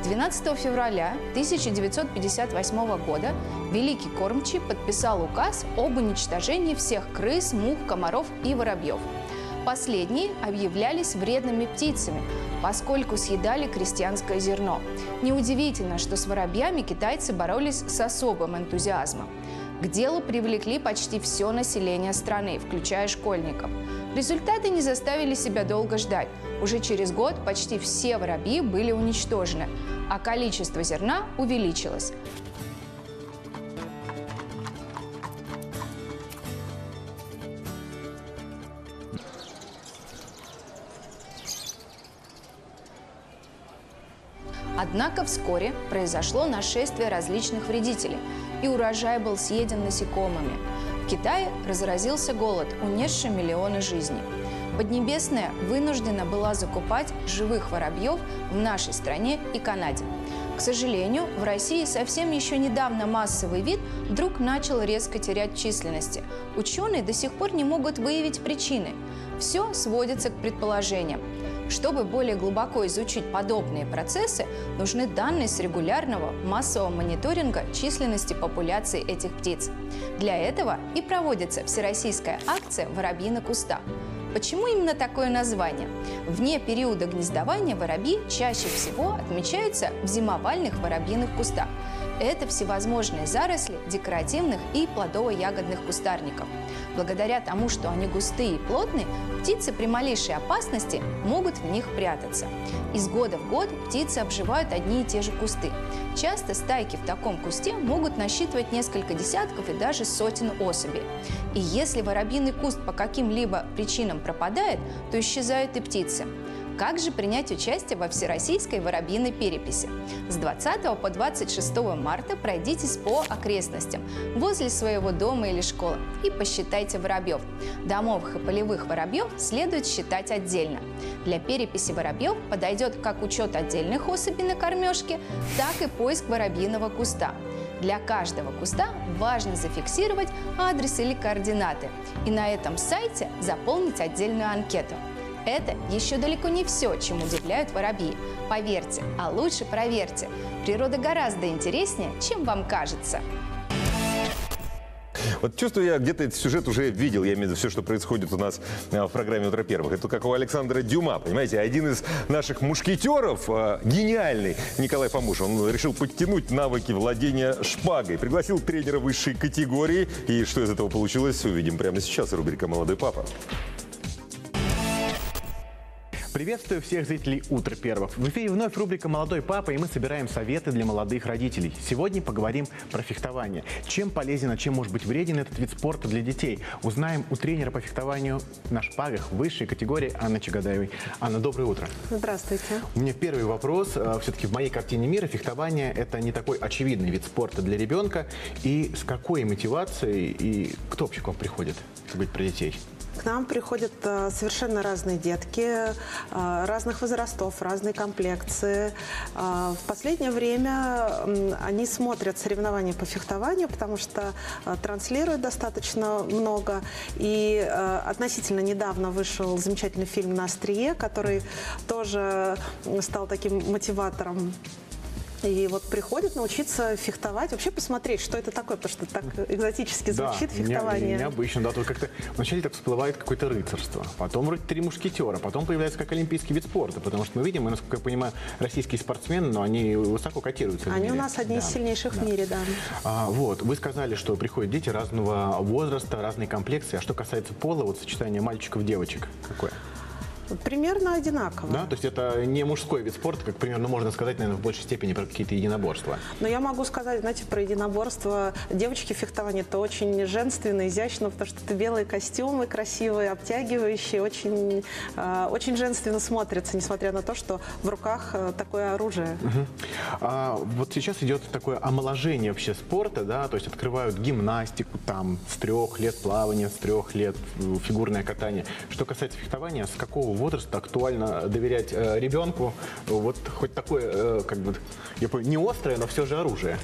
12 февраля 1958 года Великий Кормчий подписал указ об уничтожении всех крыс, мух, комаров и воробьев. Последние объявлялись вредными птицами, поскольку съедали крестьянское зерно. Неудивительно, что с воробьями китайцы боролись с особым энтузиазмом. К делу привлекли почти все население страны, включая школьников. Результаты не заставили себя долго ждать. Уже через год почти все воробьи были уничтожены, а количество зерна увеличилось. Однако вскоре произошло нашествие различных вредителей, и урожай был съеден насекомыми. В Китае разразился голод, унесший миллионы жизней. Поднебесная вынуждена была закупать живых воробьев в нашей стране и Канаде. К сожалению, в России совсем еще недавно массовый вид вдруг начал резко терять численности. Ученые до сих пор не могут выявить причины. Все сводится к предположениям. Чтобы более глубоко изучить подобные процессы, нужны данные с регулярного массового мониторинга численности популяции этих птиц. Для этого и проводится всероссийская акция «Воробьи на кустах». Почему именно такое название? Вне периода гнездования воробьи чаще всего отмечаются в зимовальных воробьиных кустах. Это всевозможные заросли декоративных и плодово-ягодных кустарников. Благодаря тому, что они густые и плотные, птицы при малейшей опасности могут в них прятаться. Из года в год птицы обживают одни и те же кусты. Часто стайки в таком кусте могут насчитывать несколько десятков и даже сотен особей. И если воробьиный куст по каким-либо причинам пропадает, то исчезают и птицы. Как же принять участие во всероссийской воробьиной переписи? С 20 по 26 марта пройдитесь по окрестностям, возле своего дома или школы, и посчитайте воробьев. Домовых и полевых воробьев следует считать отдельно. Для переписи воробьев подойдет как учет отдельных особей на кормежке, так и поиск воробьиного куста. Для каждого куста важно зафиксировать адрес или координаты и на этом сайте заполнить отдельную анкету. Это еще далеко не все, чем удивляют воробьи. Поверьте, а лучше проверьте. Природа гораздо интереснее, чем вам кажется. Вот чувствую, я где-то этот сюжет уже видел, я имею в виду все, что происходит у нас в программе «Утро первых». Это как у Александра Дюма, понимаете, один из наших мушкетеров, гениальный Николай Фомуш, он решил подтянуть навыки владения шпагой, пригласил тренера высшей категории, и что из этого получилось, увидим прямо сейчас. Рубрика «Молодой папа». Приветствую всех зрителей «Утро первых». В эфире вновь рубрика «Молодой папа», и мы собираем советы для молодых родителей. Сегодня поговорим про фехтование. Чем полезен, а чем может быть вреден этот вид спорта для детей? Узнаем у тренера по фехтованию на шпагах высшей категории Анны Чагадаевой. Анна, доброе утро. Здравствуйте. У меня первый вопрос. Все-таки в моей картине мира фехтование – это не такой очевидный вид спорта для ребенка. И с какой мотивацией и кто вообще к вам приходит, если говорить про детей? К нам приходят совершенно разные детки, разных возрастов, разной комплекции. В последнее время они смотрят соревнования по фехтованию, потому что транслируют достаточно много. И относительно недавно вышел замечательный фильм «На острие», который тоже стал таким мотиватором. И вот приходят научиться фехтовать, вообще посмотреть, что это такое, потому что так экзотически звучит, да, фехтование. Необычно, да, только как-то вначале так всплывает какое-то рыцарство, потом вроде три мушкетера, потом появляется как олимпийский вид спорта, потому что мы видим, мы, насколько я понимаю, российские спортсмены, но они высоко котируются. Они у нас одни из сильнейших в мире, да. Вот, вы сказали, что приходят дети разного возраста, разной комплекции, а что касается пола, вот сочетание мальчиков-девочек, какое? Примерно одинаково. Да, то есть это не мужской вид спорта, как примерно можно сказать, наверное, в большей степени про какие-то единоборства. Но я могу сказать, знаете, про единоборство. Девочки фехтование это очень женственно, изящно, потому что это белые костюмы, красивые, обтягивающие, очень, очень женственно смотрятся, несмотря на то, что в руках такое оружие. Вот сейчас идет такое омоложение вообще спорта, да, то есть открывают гимнастику там с 3 лет, плавание с 3 лет, фигурное катание. Что касается фехтования, с какого возраста актуально доверять ребенку вот хоть такое, как бы, я понимаю, не острое, но все же оружие?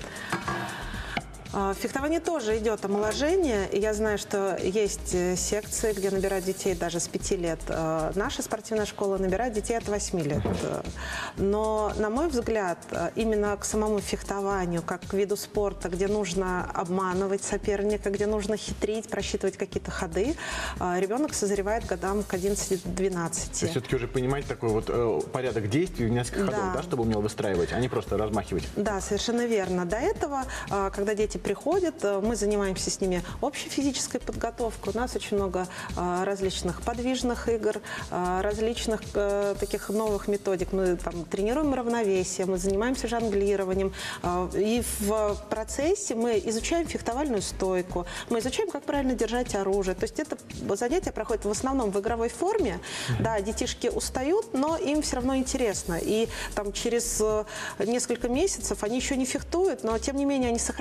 В фехтовании тоже идет омоложение. И я знаю, что есть секции, где набирают детей даже с 5 лет. Наша спортивная школа набирает детей от 8 лет. Но, на мой взгляд, именно к самому фехтованию, как к виду спорта, где нужно обманывать соперника, где нужно хитрить, просчитывать какие-то ходы, ребенок созревает годам к 11-12. Все-таки уже понимаете такой вот порядок действий, несколько ходов, да, чтобы умел выстраивать, а не просто размахивать. Да, совершенно верно. До этого, когда дети приходят, мы занимаемся с ними общей физической подготовкой. У нас очень много различных подвижных игр, различных таких новых методик. Мы там тренируем равновесие, мы занимаемся жонглированием. И в процессе мы изучаем фехтовальную стойку, мы изучаем, как правильно держать оружие. То есть это занятие проходит в основном в игровой форме. Да, детишки устают, но им все равно интересно. И там через несколько месяцев они еще не фехтуют, но тем не менее они сохраняют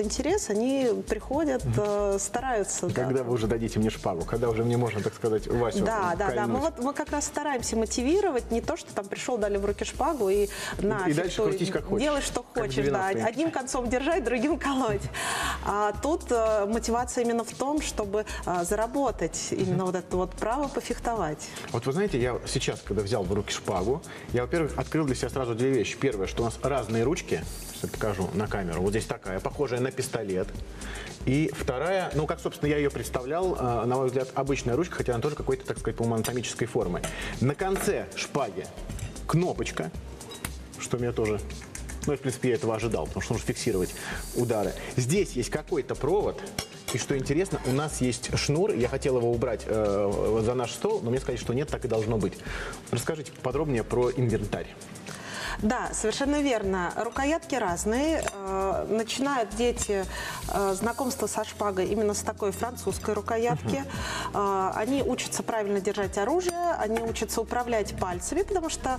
интерес, они приходят, стараются. Когда вы уже дадите мне шпагу? Когда уже мне можно, так сказать, Васю кольнуть? Мы как раз стараемся мотивировать, не то, что там пришел, дали в руки шпагу и дальше крутись как хочешь. Делай, что хочешь, да. Одним концом держать, другим колоть. А тут мотивация именно в том, чтобы заработать именно вот это вот право пофехтовать. Вот вы знаете, я сейчас, когда взял в руки шпагу, я, во-первых, открыл для себя сразу две вещи. Первое, что у нас разные ручки, сейчас я покажу на камеру, вот здесь такая, похожая на пистолет. И вторая, ну, как, собственно, я ее представлял, на мой взгляд, обычная ручка, хотя она тоже какой-то, так сказать, по-моему, анатомической формы. На конце шпаги кнопочка, что меня тоже... Ну, в принципе, я этого ожидал, потому что нужно фиксировать удары. Здесь есть какой-то провод. И что интересно, у нас есть шнур. Я хотел его убрать за наш стол, но мне сказали, что нет, так и должно быть. Расскажите подробнее про инвентарь. Да, совершенно верно. Рукоятки разные. Начинают дети знакомство со шпагой именно с такой французской рукоятки. Они учатся правильно держать оружие, они учатся управлять пальцами, потому что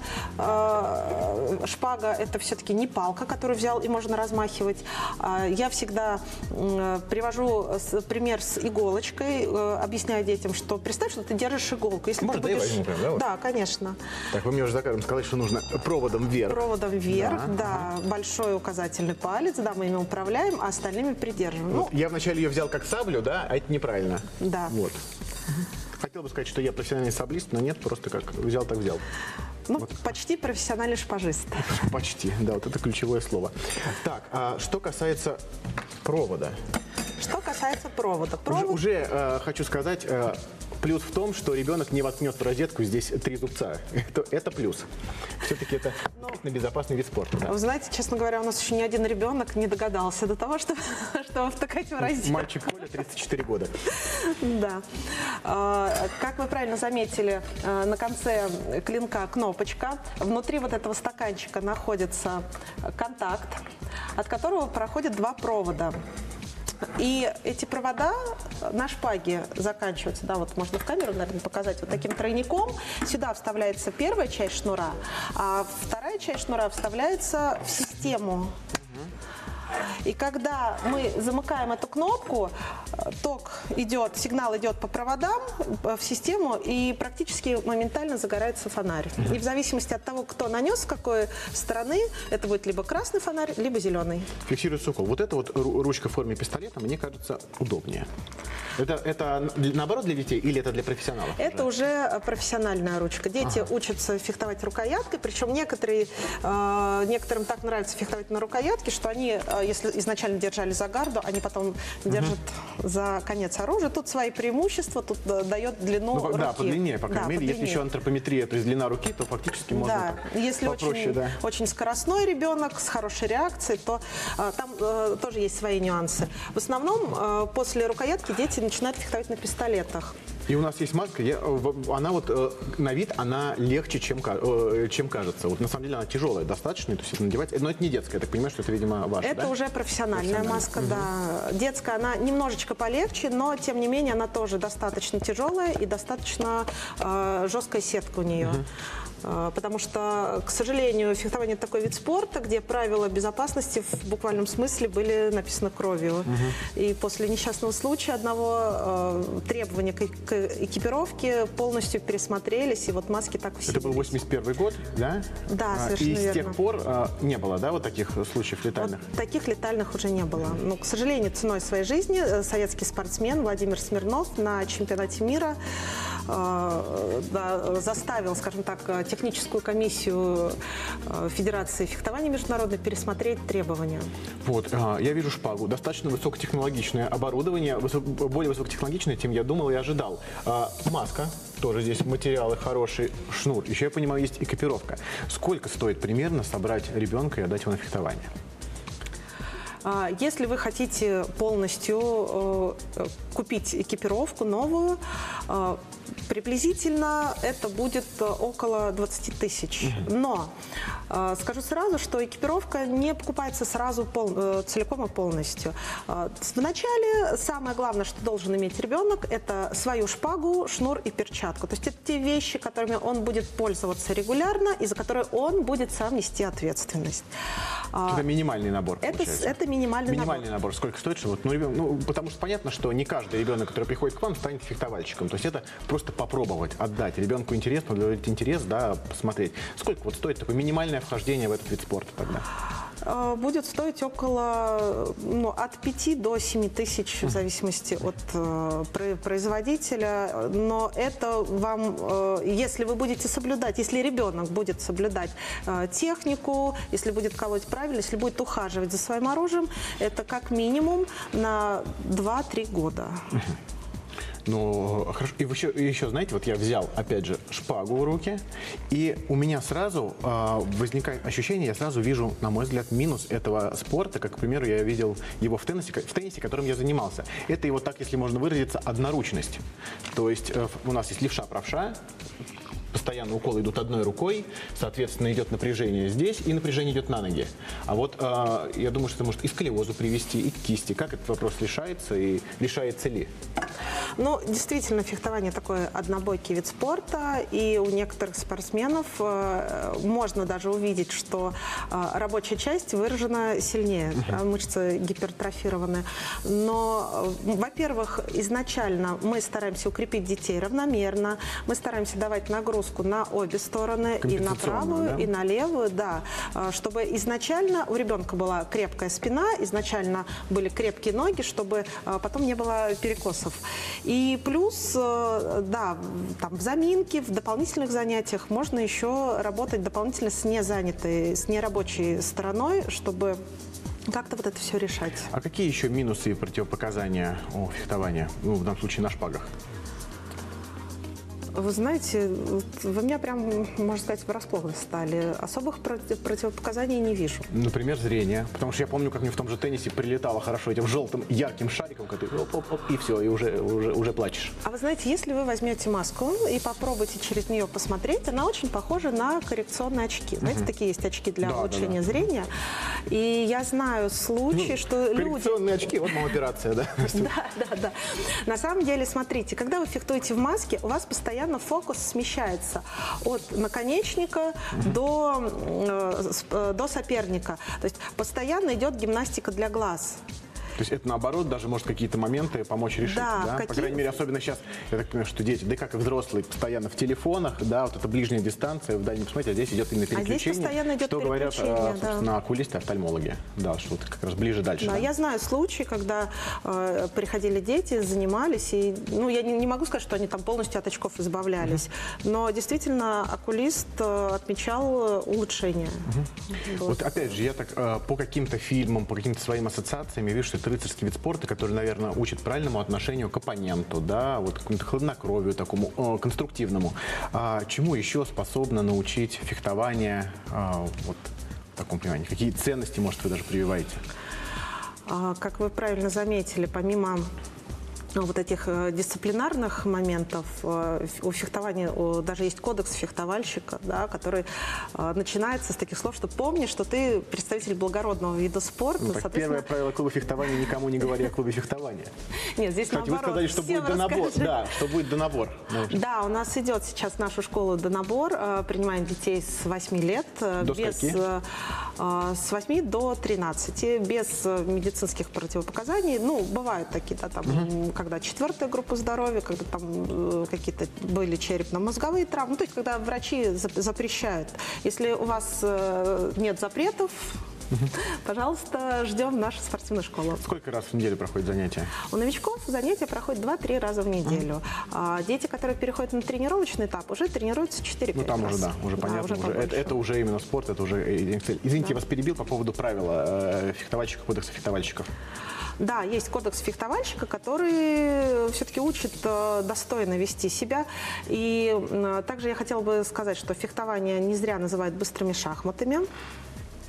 шпага – это все-таки не палка, которую взял и можно размахивать. Я всегда привожу пример с иголочкой, объясняю детям, что представь, что ты держишь иголку. Если можно, ты будешь... я возьму прям, да? Вот? Да, конечно. Так, вы мне уже за кадром сказали, что нужно проводом вверх. Проводом вверх, да. Большой указательный палец, да, мы ими управляем, а остальными придерживаем. Вот, я вначале ее взял как саблю, да, а это неправильно. Да. Вот. Хотел бы сказать, что я профессиональный саблист, но нет, просто как взял, так взял. Ну, вот. Почти профессиональный шпажист. Почти, да, вот это ключевое слово. Так, а что касается провода. Что касается провода. Уже хочу сказать... Плюс в том, что ребенок не воткнет в розетку здесь 3 зубца. Это плюс. Все-таки это безопасный вид спорта. Да. Вы знаете, честно говоря, у нас еще ни один ребенок не догадался до того, чтобы втыкать в розетку. Мальчик Коля, 34 года. Да. Как вы правильно заметили, на конце клинка кнопочка. Внутри вот этого стаканчика находится контакт, от которого проходят 2 провода. И эти провода на шпаге заканчиваются, да, вот можно в камеру, наверное, показать, вот таким тройником. Сюда вставляется первая часть шнура, а вторая часть шнура вставляется в систему. И когда мы замыкаем эту кнопку, ток идет, сигнал идет по проводам в систему, и практически моментально загорается фонарь. И в зависимости от того, кто нанес, с какой стороны, это будет либо красный фонарь, либо зеленый. Фиксируется укол. Вот эта вот ручка в форме пистолета, мне кажется, удобнее. Это наоборот для детей или это для профессионалов? Это уже профессиональная ручка. Дети учатся фехтовать рукояткой, причем некоторым так нравится фехтовать на рукоятке, что они, если изначально держали за гарду, они потом держат за конец оружия. Тут свои преимущества, тут дает длину руки. Да, подлиннее, по крайней мере. Если еще антропометрия, то есть длина руки, то фактически можно если попроще. Очень скоростной ребенок с хорошей реакцией, то там тоже есть свои нюансы. В основном после рукоятки дети начинают фехтовать на пистолетах. И у нас есть маска, она вот на вид, она легче, чем кажется. Вот на самом деле она тяжелая достаточно, то есть это надевать, но это не детская, я так понимаю, что это, видимо, ваша, это да? уже профессиональная маска, да. Детская, она немножечко полегче, но тем не менее она тоже достаточно тяжелая и достаточно жесткая сетка у нее. Потому что, к сожалению, фехтование – это такой вид спорта, где правила безопасности в буквальном смысле были написаны кровью. И после несчастного случая одного требования к экипировке полностью пересмотрелись, и вот маски так усилились. Это был 81 год, да? Да, совершенно верно. И с тех пор не было, да, вот таких случаев летальных? Вот таких летальных уже не было. Но, к сожалению, ценой своей жизни советский спортсмен Владимир Смирнов на чемпионате мира заставил, скажем так, техническую комиссию Федерации фехтования международной пересмотреть требования. Вот, я вижу шпагу, достаточно высокотехнологичное оборудование, более высокотехнологичное, чем я думал и ожидал. Маска, тоже здесь материалы хорошие, шнур. Еще, я понимаю, есть экипировка. Сколько стоит примерно собрать ребенка и отдать его на фехтование? Если вы хотите полностью купить экипировку новую, приблизительно это будет около 20 тысяч. Но скажу сразу, что экипировка не покупается сразу целиком и полностью. Вначале самое главное, что должен иметь ребенок, это свою шпагу, шнур и перчатку. То есть это те вещи, которыми он будет пользоваться регулярно и за которые он будет сам нести ответственность. Это минимальный набор, получается. Это минимальный набор. Сколько стоит? Что вот, потому что понятно, что не каждый ребенок, который приходит к вам, станет фехтовальщиком. То есть это просто попробовать, отдать. Ребенку интересно, удовлетворить интерес, да, посмотреть. Сколько вот стоит такое минимальное вхождение в этот вид спорта тогда? Будет стоить около от 5 до 7 тысяч, в зависимости от производителя. Но это вам, если вы будете соблюдать, если ребенок будет соблюдать технику, если будет колоть правильно, если будет ухаживать за своим оружием, это как минимум на 2-3 года. Ну, хорошо. И еще, знаете, вот я взял, опять же, шпагу в руки, и у меня сразу возникает ощущение, я сразу вижу, на мой взгляд, минус этого спорта, как, к примеру, я видел его в теннисе, которым я занимался. Это его, так, если можно выразиться, одноручность. То есть у нас есть левша-правша, постоянно уколы идут одной рукой, соответственно, идет напряжение здесь, и напряжение идет на ноги. А вот я думаю, что это может и к сколиозу привести, и к кисти. Как этот вопрос решается, и решается ли? Ну, действительно, фехтование такой однобойкий вид спорта, и у некоторых спортсменов можно даже увидеть, что рабочая часть выражена сильнее, мышцы гипертрофированы. Но, во-первых, изначально мы стараемся укрепить детей равномерно, мы стараемся давать нагрузку на обе стороны, и на правую, да? И на левую, да, чтобы изначально у ребенка была крепкая спина, изначально были крепкие ноги, чтобы потом не было перекосов. И плюс, да, там в заминке, в дополнительных занятиях можно еще работать дополнительно с незанятой, с нерабочей стороной, чтобы как-то вот это все решать. А какие еще минусы и противопоказания у фехтования, ну, в данном случае на шпагах? Вы знаете, вы меня прям, можно сказать, врасплох стали. Особых противопоказаний не вижу. Например, зрение. Потому что я помню, как мне в том же теннисе прилетало хорошо этим желтым ярким шариком, который оп-оп-оп, и все, и уже плачешь. А вы знаете, если вы возьмете маску и попробуйте через нее посмотреть, она очень похожа на коррекционные очки. Знаете, такие есть очки для улучшения зрения. И я знаю случаи, что люди... Коррекционные очки, вот моя операция, да? Да. На самом деле, смотрите, когда вы фехтуете в маске, у вас постоянно фокус смещается от наконечника до соперника. То есть постоянно идет гимнастика для глаз. То есть это наоборот даже может какие-то моменты помочь решить, да? По крайней мере, особенно сейчас, я так понимаю, что дети, да как и взрослые, постоянно в телефонах, да, вот эта ближняя дистанция в дальнем смысле, а здесь идет именно переключение. А здесь постоянно идет что говорят, собственно, окулисты, офтальмологи, да, что вот как раз ближе дальше. Да, я знаю случаи, когда приходили дети, занимались, и, ну, я не могу сказать, что они там полностью от очков избавлялись, но действительно окулист отмечал улучшение. Вот опять же, я так по каким-то фильмам, по каким-то своим ассоциациям я вижу, что это рыцарский вид спорта, который, наверное, учит правильному отношению к оппоненту, да, вот какому-то хладнокровию такому, конструктивному. А чему еще способно научить фехтование, вот в таком понимании? Какие ценности, может, вы даже прививаете? Как вы правильно заметили, помимо вот этих дисциплинарных моментов у фехтования даже есть кодекс фехтовальщика, да, который начинается с таких слов, что помни, что ты представитель благородного вида спорта. Ну, так первое правило клуба фехтования: никому не говори о клубе фехтования. Нет, здесь кстати, наоборот. Вы сказали, что будет донабор. Да, что будет донабор. Да, у нас идет сейчас в нашу школу донабор. Принимаем детей с 8 лет. До скольки? С 8 до 13. Без медицинских противопоказаний. Ну, бывают такие, да, там, когда 4-я группа здоровья, когда там какие-то были черепно-мозговые травмы, то есть когда врачи запрещают. Если у вас нет запретов, пожалуйста, ждем нашу спортивную школу. Сколько раз в неделю проходят занятия? У новичков занятия проходят 2-3 раза в неделю. А дети, которые переходят на тренировочный этап, уже тренируются 4-5 раз. Ну там уже, да, уже понятно. Уже это уже именно спорт, это уже... Извините, я вас перебил по поводу правила фехтовальщиков, кодекса фехтовальщиков. Да, есть кодекс фехтовальщика, который все-таки учит достойно вести себя. И также я хотела бы сказать, что фехтование не зря называют быстрыми шахматами.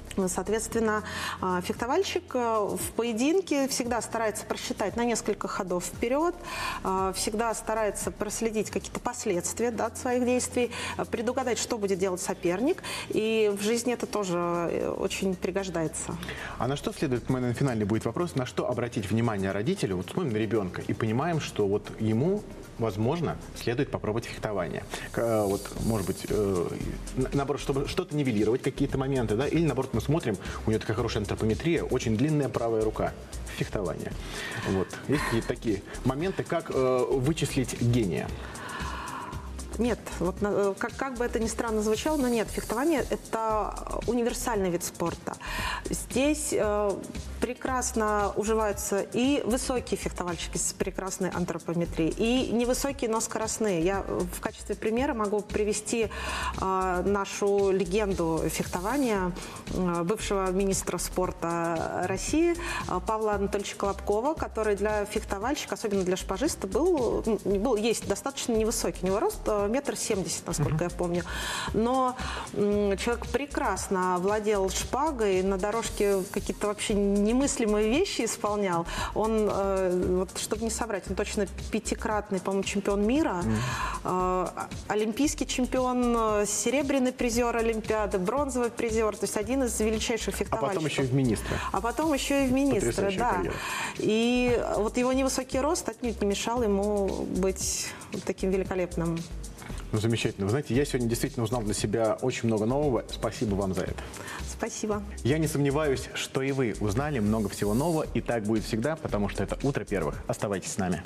Соответственно, фехтовальщик в поединке всегда старается просчитать на несколько ходов вперед, всегда старается проследить какие-то последствия, да, от своих действий, предугадать, что будет делать соперник. И в жизни это тоже очень пригождается. А на что следует, мой финальный будет вопрос, на что обратить внимание родителю? Вот смотрим на ребенка и понимаем, что вот ему, возможно, следует попробовать фехтование. Вот, может быть, наоборот, чтобы что-то нивелировать, какие-то моменты, да, или наоборот, мы смотрим, у нее такая хорошая антропометрия, очень длинная правая рука. Фехтование. Вот. Есть какие-то такие моменты, как вычислить гения? Нет, вот как бы это ни странно звучало, но нет, фехтование – это универсальный вид спорта. Здесь прекрасно уживаются и высокие фехтовальщики с прекрасной антропометрией, и невысокие, но скоростные. Я в качестве примера могу привести нашу легенду фехтования, бывшего министра спорта России Павла Анатольевича Колобкова, который для фехтовальщика, особенно для шпажиста, есть достаточно невысокий. У него рост 1,70 м, насколько я помню. Но человек прекрасно владел шпагой, на дорожке какие-то вообще немыслимые вещи исполнял. Он, вот, чтобы не соврать, он точно 5-кратный, по-моему, чемпион мира, олимпийский чемпион, серебряный призер Олимпиады, бронзовый призер, то есть один из величайших фехтовальщиков. А потом еще и в министры. А потом еще и в министры, да. Карьера. И вот его невысокий рост отнюдь не мешал ему быть таким великолепным. Ну, замечательно. Вы знаете, я сегодня действительно узнал для себя очень много нового. Спасибо вам за это. Спасибо. Я не сомневаюсь, что и вы узнали много всего нового. И так будет всегда, потому что это «Утро первых». Оставайтесь с нами.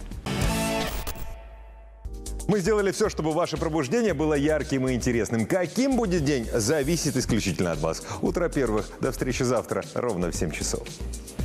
Мы сделали все, чтобы ваше пробуждение было ярким и интересным. Каким будет день, зависит исключительно от вас. «Утро первых». До встречи завтра ровно в 7 часов.